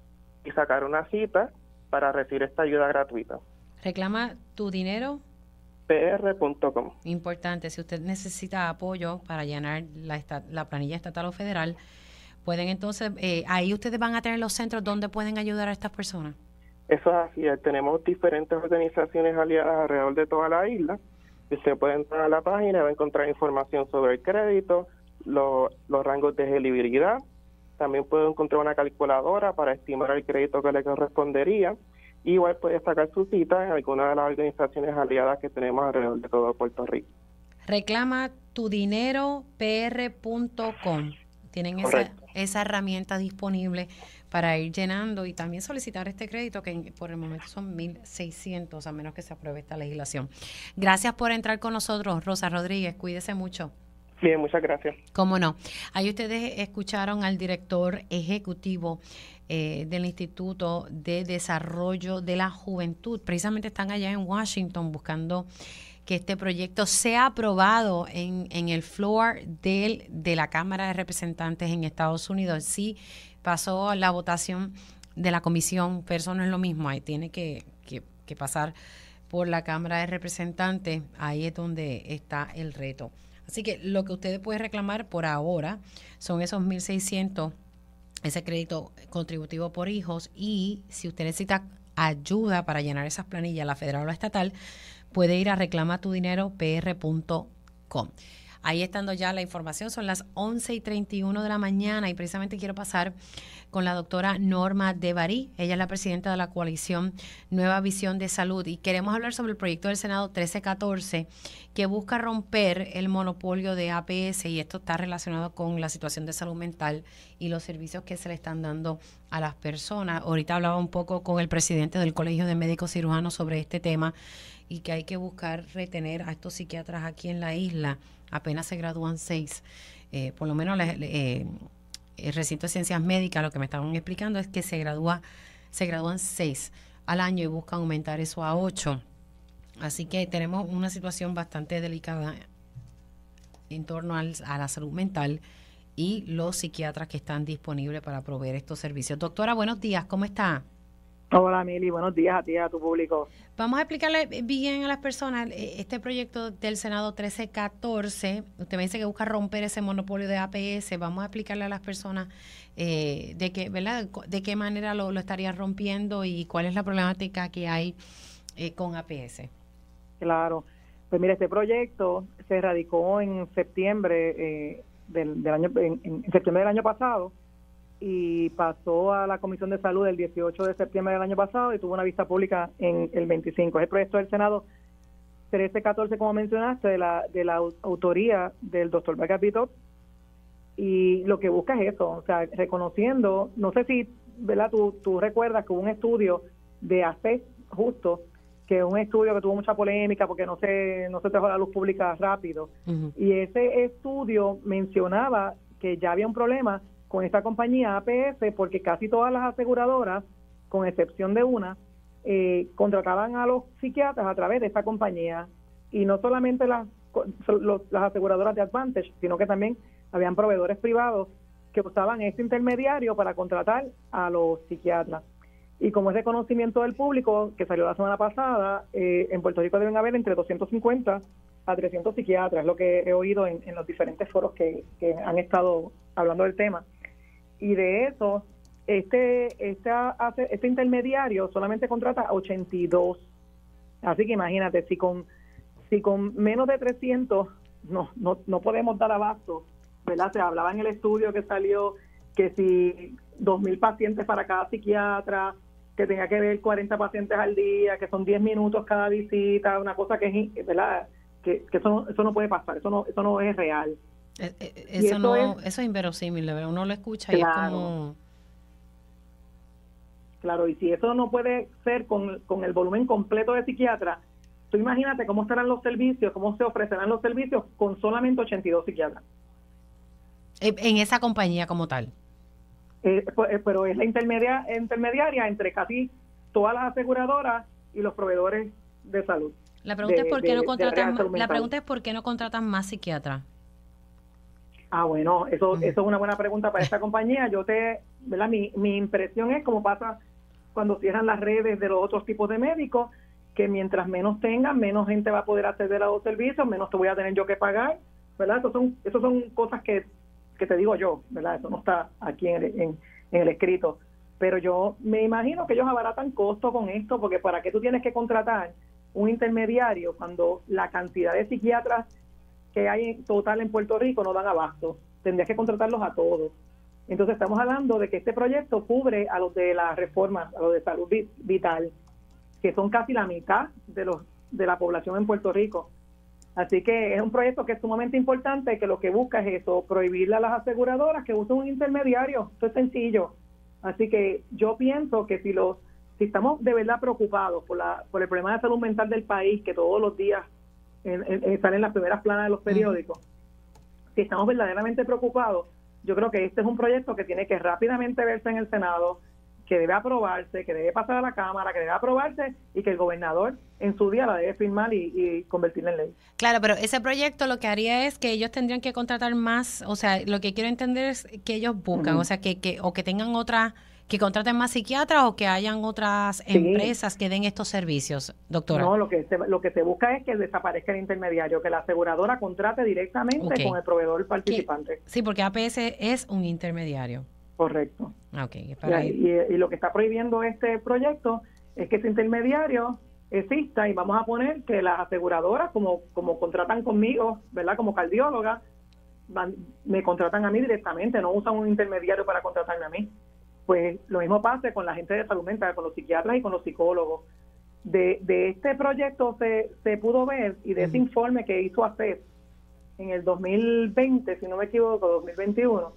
y sacar una cita para recibir esta ayuda gratuita. Reclama tu dinero p r punto com. Importante, si usted necesita apoyo para llenar la, esta, la planilla estatal o federal, pueden entonces, eh, ahí ustedes van a tener los centros donde pueden ayudar a estas personas. Eso es así, tenemos diferentes organizaciones aliadas alrededor de toda la isla. Usted puede entrar a la página y va a encontrar información sobre el crédito, lo, los rangos de elegibilidad. También puede encontrar una calculadora para estimar el crédito que le correspondería. Igual puede sacar su cita en alguna de las organizaciones aliadas que tenemos alrededor de todo Puerto Rico. Reclama tu dinero p r punto com. Tienen esa, esa herramienta disponible para ir llenando y también solicitar este crédito, que por el momento son mil seiscientos, a menos que se apruebe esta legislación. Gracias por entrar con nosotros, Rosa Rodríguez. Cuídese mucho. Bien, muchas gracias. Cómo no. Ahí ustedes escucharon al director ejecutivo eh, del Instituto de Desarrollo de la Juventud. Precisamente están allá en Washington buscando que este proyecto sea aprobado en, en el floor del, de la Cámara de Representantes en Estados Unidos. Sí pasó la votación de la comisión, pero eso no es lo mismo. Ahí tiene que, que, que pasar por la Cámara de Representantes. Ahí es donde está el reto. Así que lo que ustedes pueden reclamar por ahora son esos mil seiscientos, ese crédito contributivo por hijos, y si usted necesita ayuda para llenar esas planillas, la federal o la estatal, puede ir a reclama tu dinero p r punto com. Ahí estando ya la información, son las once y treinta y uno de la mañana y precisamente quiero pasar con la doctora Norma Devarí. Ella es la presidenta de la coalición Nueva Visión de Salud y queremos hablar sobre el proyecto del Senado trece catorce que busca romper el monopolio de A P S, y esto está relacionado con la situación de salud mental y los servicios que se le están dando a las personas. Ahorita hablaba un poco con el presidente del Colegio de Médicos Cirujanos sobre este tema y que hay que buscar retener a estos psiquiatras aquí en la isla. Apenas se gradúan seis, eh, por lo menos la, eh, el recinto de ciencias médicas, lo que me estaban explicando es que se gradúa, se gradúan seis al año y buscan aumentar eso a ocho. Así que tenemos una situación bastante delicada en torno al, a la salud mental y los psiquiatras que están disponibles para proveer estos servicios. Doctora, buenos días, ¿cómo está? Hola, Mili, buenos días a ti y a tu público. Vamos a explicarle bien a las personas este proyecto del Senado trece catorce. Usted me dice que busca romper ese monopolio de A P S. Vamos a explicarle a las personas eh, de qué, ¿verdad? De qué manera lo, lo estaría rompiendo y cuál es la problemática que hay eh, con A P S. Claro. Pues mira, este proyecto se radicó en septiembre eh, del, del año en, en septiembre del año pasado y pasó a la Comisión de Salud el dieciocho de septiembre del año pasado y tuvo una vista pública en el veinticinco. Es el proyecto del Senado trece catorce, como mencionaste, de la de la autoría del doctor Vargas Vidot, y lo que busca es eso, o sea, reconociendo, no sé si, ¿verdad? Tú, tú recuerdas que hubo un estudio de A C E justo, que es un estudio que tuvo mucha polémica porque no se, no se trajo a la luz pública rápido, uh-huh. Y ese estudio mencionaba que ya había un problema con esta compañía A P S, porque casi todas las aseguradoras, con excepción de una, eh, contrataban a los psiquiatras a través de esta compañía. Y no solamente las, los, las aseguradoras de Advantage, sino que también habían proveedores privados que usaban este intermediario para contratar a los psiquiatras. Y como es de conocimiento del público, que salió la semana pasada, eh, en Puerto Rico deben haber entre doscientos cincuenta a trescientos psiquiatras, lo que he oído en, en los diferentes foros que, que han estado hablando del tema. Y de eso, este, este, este intermediario solamente contrata a ochenta y dos. Así que imagínate, si con si con menos de trescientos no no no podemos dar abasto, ¿verdad? Se hablaba en el estudio que salió que si dos mil pacientes para cada psiquiatra, que tenía que ver cuarenta pacientes al día, que son diez minutos cada visita, una cosa que es, ¿verdad? Que, que eso, no, eso no puede pasar, eso no, eso no es real. Eh, eh, eso, eso, no, es, eso es inverosímil, uno lo escucha claro, y es como... Claro, y si eso no puede ser con, con el volumen completo de psiquiatras, tú imagínate cómo estarán los servicios, cómo se ofrecerán los servicios con solamente ochenta y dos psiquiatras. En esa compañía como tal. Eh, pues, pero es la intermedia, intermediaria entre casi todas las aseguradoras y los proveedores de salud. La pregunta, de, es, ¿por qué no contratan, la pregunta es por qué no contratan más psiquiatras. Ah, bueno, eso, uh-huh. eso es una buena pregunta para esta compañía. Yo te, ¿verdad? Mi, mi impresión es como pasa cuando cierran las redes de los otros tipos de médicos, que mientras menos tengan, menos gente va a poder acceder a los servicios, menos te voy a tener yo que pagar, ¿verdad? Eso son, eso son cosas que, que te digo yo, ¿verdad? Eso no está aquí en el, en, en el escrito. Pero yo me imagino que ellos abaratan costo con esto, porque ¿para qué tú tienes que contratar un intermediario cuando la cantidad de psiquiatras que hay en total en Puerto Rico no dan abasto? Tendrías que contratarlos a todos. Entonces estamos hablando de que este proyecto cubre a los de la reforma, a los de salud vital, que son casi la mitad de los de la población en Puerto Rico. Así que es un proyecto que es sumamente importante, que lo que busca es eso, prohibirle a las aseguradoras que usen un intermediario. Esto es sencillo. Así que yo pienso que si los si estamos de verdad preocupados por la por el problema de salud mental del país, que todos los días en, en, en, salen en las primeras planas de los periódicos, uh-huh. si estamos verdaderamente preocupados, yo creo que este es un proyecto que tiene que rápidamente verse en el Senado, que debe aprobarse, que debe pasar a la Cámara, que debe aprobarse y que el gobernador en su día la debe firmar y, y convertirla en ley. Claro, pero ese proyecto lo que haría es que ellos tendrían que contratar más, o sea, lo que quiero entender es que ellos buscan, uh-huh. o sea, que, que o que tengan otra, que contraten más psiquiatras o que hayan otras sí. empresas que den estos servicios, doctora. No, lo que se, lo que se busca es que desaparezca el intermediario, que la aseguradora contrate directamente okay. con el proveedor participante. ¿Qué? Sí, porque A P S es un intermediario. Correcto. Okay, para y, y, y lo que está prohibiendo este proyecto es que ese intermediario exista, y vamos a poner que las aseguradoras, como como contratan conmigo, ¿verdad? Como cardióloga, van, me contratan a mí directamente, no usan un intermediario para contratarme a mí. Pues lo mismo pasa con la gente de salud mental, con los psiquiatras y con los psicólogos. De, de este proyecto se, se pudo ver, y de ese uh-huh. informe que hizo A C E P en el dos mil veinte, si no me equivoco, dos mil veintiuno,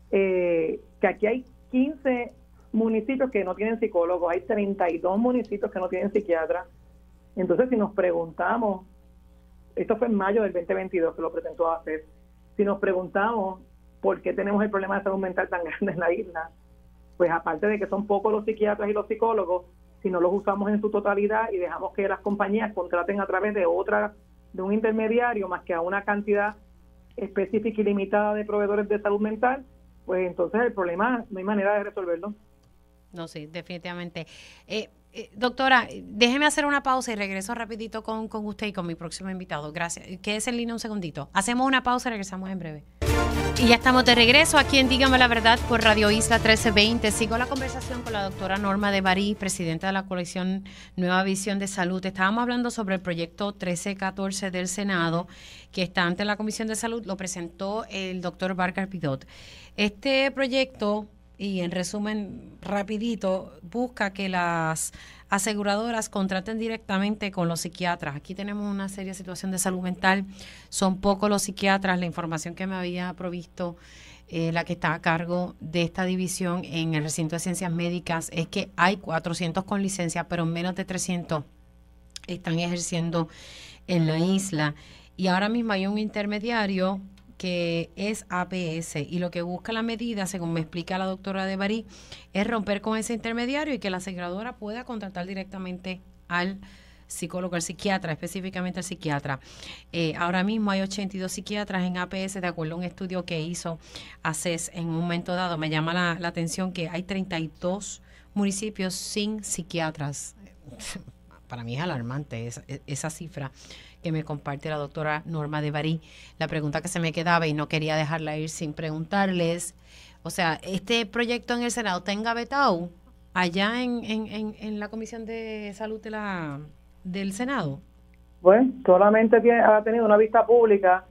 eh, que aquí hay quince municipios que no tienen psicólogos, hay treinta y dos municipios que no tienen psiquiatra. Entonces, si nos preguntamos, esto fue en mayo del veinte veintidós que lo presentó A C E P, si nos preguntamos por qué tenemos el problema de salud mental tan grande en la isla, pues aparte de que son pocos los psiquiatras y los psicólogos, si no los usamos en su totalidad y dejamos que las compañías contraten a través de otra, de un intermediario, más que a una cantidad específica y limitada de proveedores de salud mental, pues entonces el problema no hay manera de resolverlo. No, sí, definitivamente. Eh, eh, doctora, déjeme hacer una pausa y regreso rapidito con, con usted y con mi próximo invitado. Gracias. Quédese en línea un segundito. Hacemos una pausa y regresamos en breve. Y ya estamos de regreso aquí en Dígame la Verdad por Radio Isla trece veinte. Sigo la conversación con la doctora Norma de Barí, presidenta de la coalición Nueva Visión de Salud. Estábamos hablando sobre el proyecto trece catorce del Senado que está ante la Comisión de Salud. Lo presentó el doctor Vargas Pidot. Este proyecto, y en resumen rapidito, busca que las aseguradoras contraten directamente con los psiquiatras. Aquí tenemos una seria situación de salud mental. Son pocos los psiquiatras. La información que me había provisto eh, la que está a cargo de esta división en el recinto de ciencias médicas es que hay cuatrocientos con licencia, pero menos de trescientos están ejerciendo en la isla. Y ahora mismo hay un intermediario que es A P S, y lo que busca la medida, según me explica la doctora de Barí, es romper con ese intermediario y que la aseguradora pueda contratar directamente al psicólogo, al psiquiatra, específicamente al psiquiatra. Eh, ahora mismo hay ochenta y dos psiquiatras en A P S, de acuerdo a un estudio que hizo A C E S en un momento dado. Me llama la, la atención que hay treinta y dos municipios sin psiquiatras. Para mí es alarmante esa, esa cifra que me comparte la doctora Norma de Barí. La pregunta que se me quedaba y no quería dejarla ir sin preguntarles, o sea, este proyecto en el Senado está engavetado allá en, en, en, en la Comisión de Salud de la, del Senado. Bueno, solamente tiene, ha tenido una vista pública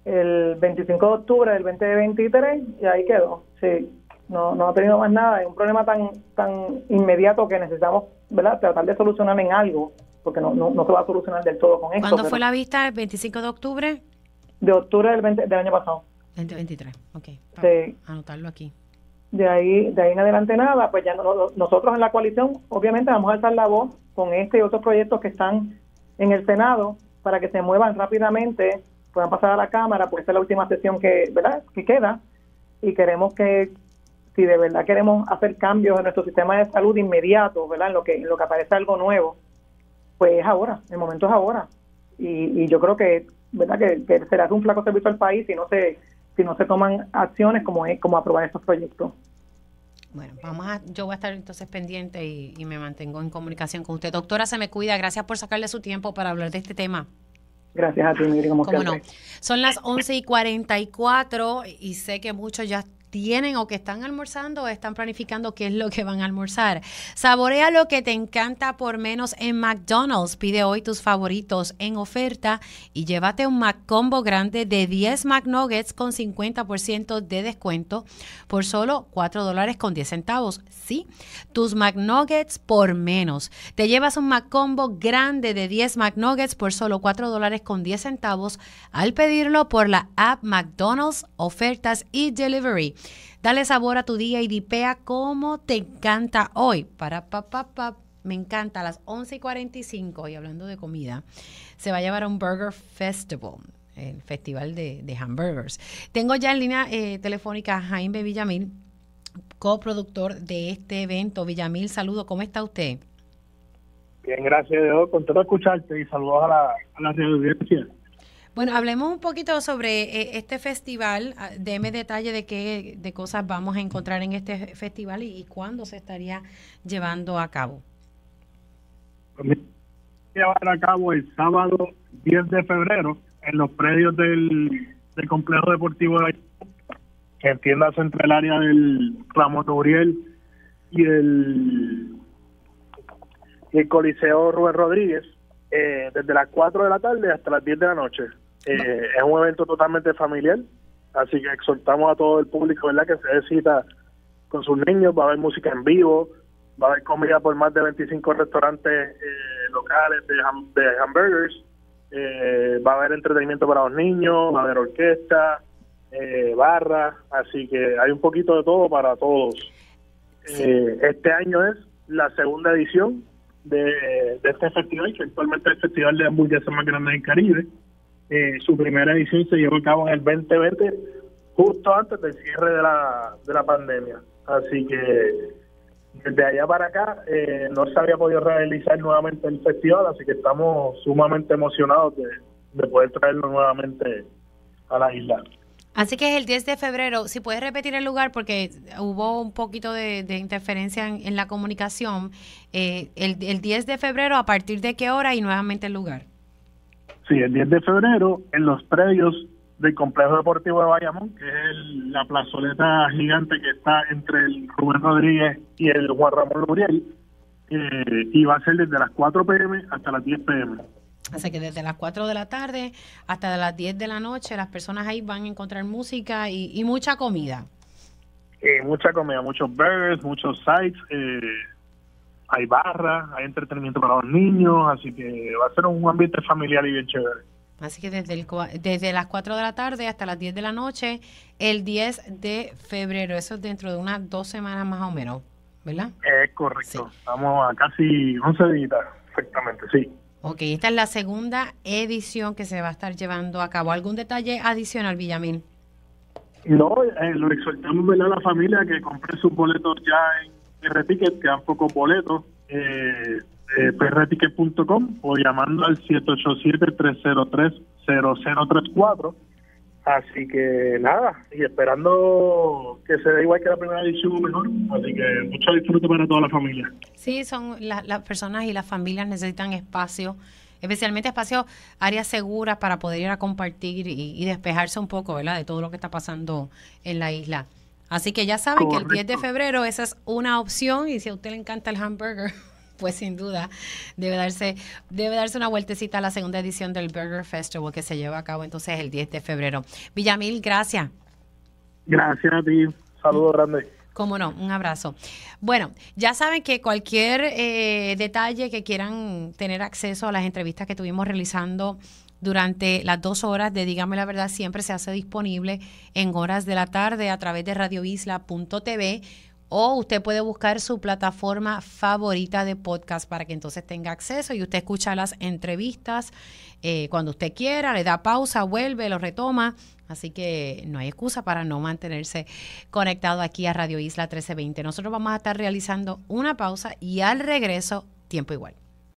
el veinticinco de octubre del veinte veintitrés y ahí quedó. Sí, no, no ha tenido más nada. Es un problema tan, tan inmediato que necesitamos, ¿verdad?, tratar de solucionar en algo, porque no, no, no se va a solucionar del todo con esto. ¿Cuándo fue la vista? ¿El veinticinco de octubre? De octubre del, veinte, del año pasado. veinte veintitrés, ok. Sí. Anotarlo aquí. De ahí, de ahí en adelante nada, pues ya no, nosotros en la coalición obviamente vamos a alzar la voz con este y otros proyectos que están en el Senado para que se muevan rápidamente, puedan pasar a la Cámara, porque esta es la última sesión que, ¿verdad?, que queda, y queremos que, si de verdad queremos hacer cambios en nuestro sistema de salud inmediato, ¿verdad?, en lo que, en lo que aparece algo nuevo, pues es ahora, el momento es ahora. Y, y yo creo que, ¿verdad?, que, que será un flaco servicio al país si no se si no se toman acciones como es como aprobar estos proyectos. Bueno, vamos a, yo voy a estar entonces pendiente y, y me mantengo en comunicación con usted. Doctora, se me cuida. Gracias por sacarle su tiempo para hablar de este tema. Gracias a ti, Miri, como ¿Cómo no? siempre. Son las once y cuarenta y cuatro y sé que muchos ya tienen o que están almorzando o están planificando qué es lo que van a almorzar. Saborea lo que te encanta por menos en McDonald's. Pide hoy tus favoritos en oferta y llévate un McCombo grande de diez McNuggets con cincuenta por ciento de descuento por solo cuatro dólares con diez centavos. Sí, tus McNuggets por menos. Te llevas un McCombo grande de diez McNuggets por solo cuatro dólares con diez centavos al pedirlo por la app McDonald's Ofertas y Delivery. Dale sabor a tu día y dipea como te encanta hoy. Para pa, pa, pa, me encanta a las once y cuarenta y cinco, y hablando de comida, se va a llevar a un Burger Festival, el festival de, de hamburgers. Tengo ya en línea eh, telefónica a Jaime Villamil, coproductor de este evento. Villamil, saludo, ¿cómo está usted? Bien, gracias, Dios, contento de escucharte y saludos a la, a la audiencia. Bueno, hablemos un poquito sobre eh, este festival. Deme detalle de qué de cosas vamos a encontrar en este festival y, y cuándo se estaría llevando a cabo. Pues, se llevar a cabo el sábado diez de febrero en los predios del, del complejo deportivo de la, que entiendas entre el área del Ramón Uriel y el, y el Coliseo Rubén Rodríguez, eh, desde las cuatro de la tarde hasta las diez de la noche. Eh, es un evento totalmente familiar, así que exhortamos a todo el público, ¿verdad?, que se dé cita con sus niños. Va a haber música en vivo, va a haber comida por más de veinticinco restaurantes eh, locales de, ham de hamburgers, eh, va a haber entretenimiento para los niños, va a haber orquesta, eh, barra, así que hay un poquito de todo para todos. Sí. Eh, este año es la segunda edición de, de este festival, que actualmente es el festival de hamburguesas más grande del Caribe. Eh, su primera edición se llevó a cabo en el veinte veinte, justo antes del cierre de la, de la pandemia. Así que desde allá para acá eh, no se había podido realizar nuevamente el festival, así que estamos sumamente emocionados de, de poder traerlo nuevamente a la isla. Así que es el diez de febrero. Si puedes repetir el lugar, porque hubo un poquito de, de interferencia en, en la comunicación. Eh, el, el diez de febrero, ¿a partir de qué hora? Y nuevamente el lugar. Sí, el diez de febrero, en los predios del Complejo Deportivo de Bayamón, que es el- la plazoleta gigante que está entre el Rubén Rodríguez y el Juan Ramón Luriel, eh, y va a ser desde las cuatro p m hasta las diez p m Así que desde las cuatro de la tarde hasta las diez de la noche, las personas ahí van a encontrar música y, y mucha comida. Eh, mucha comida, muchos burgers, muchos sites, eh, hay barra, hay entretenimiento para los niños, así que va a ser un ambiente familiar y bien chévere. Así que desde, el, cua- desde las cuatro de la tarde hasta las diez de la noche, el diez de febrero, eso es dentro de unas dos semanas más o menos, ¿verdad? Es correcto, estamos a casi once días, exactamente, sí. Ok, esta es la segunda edición que se va a estar llevando a cabo. ¿Algún detalle adicional, Villamil? No, eh, lo exhortamos, ¿verdad?, a la familia que compre sus boletos ya en P R Ticket, quedan pocos boletos, eh, eh, p r ticket punto com o llamando al siete ocho siete, tres cero tres, cero cero tres cuatro. Así que nada, y esperando que se dé igual que la primera edición o mejor, así que mucho disfrute para toda la familia. Sí, son la- las personas y las familias necesitan espacio, especialmente espacios, áreas seguras para poder ir a compartir y, y despejarse un poco, ¿verdad?, de todo lo que está pasando en la isla. Así que ya saben que el diez de febrero esa es una opción, y si a usted le encanta el hamburger, pues sin duda debe darse debe darse una vueltecita a la segunda edición del Burger Festival que se lleva a cabo entonces el diez de febrero. Villamil, gracias. Gracias a ti, saludos grandes. Cómo no, un abrazo. Bueno, ya saben que cualquier eh, detalle que quieran tener acceso a las entrevistas que estuvimos realizando durante las dos horas de Dígame la Verdad siempre se hace disponible en horas de la tarde a través de radio isla punto t v, o usted puede buscar su plataforma favorita de podcast para que entonces tenga acceso y usted escucha las entrevistas eh, cuando usted quiera, le da pausa, vuelve, lo retoma. Así que no hay excusa para no mantenerse conectado aquí a Radio Isla trece veinte. Nosotros vamos a estar realizando una pausa y al regreso, tiempo igual.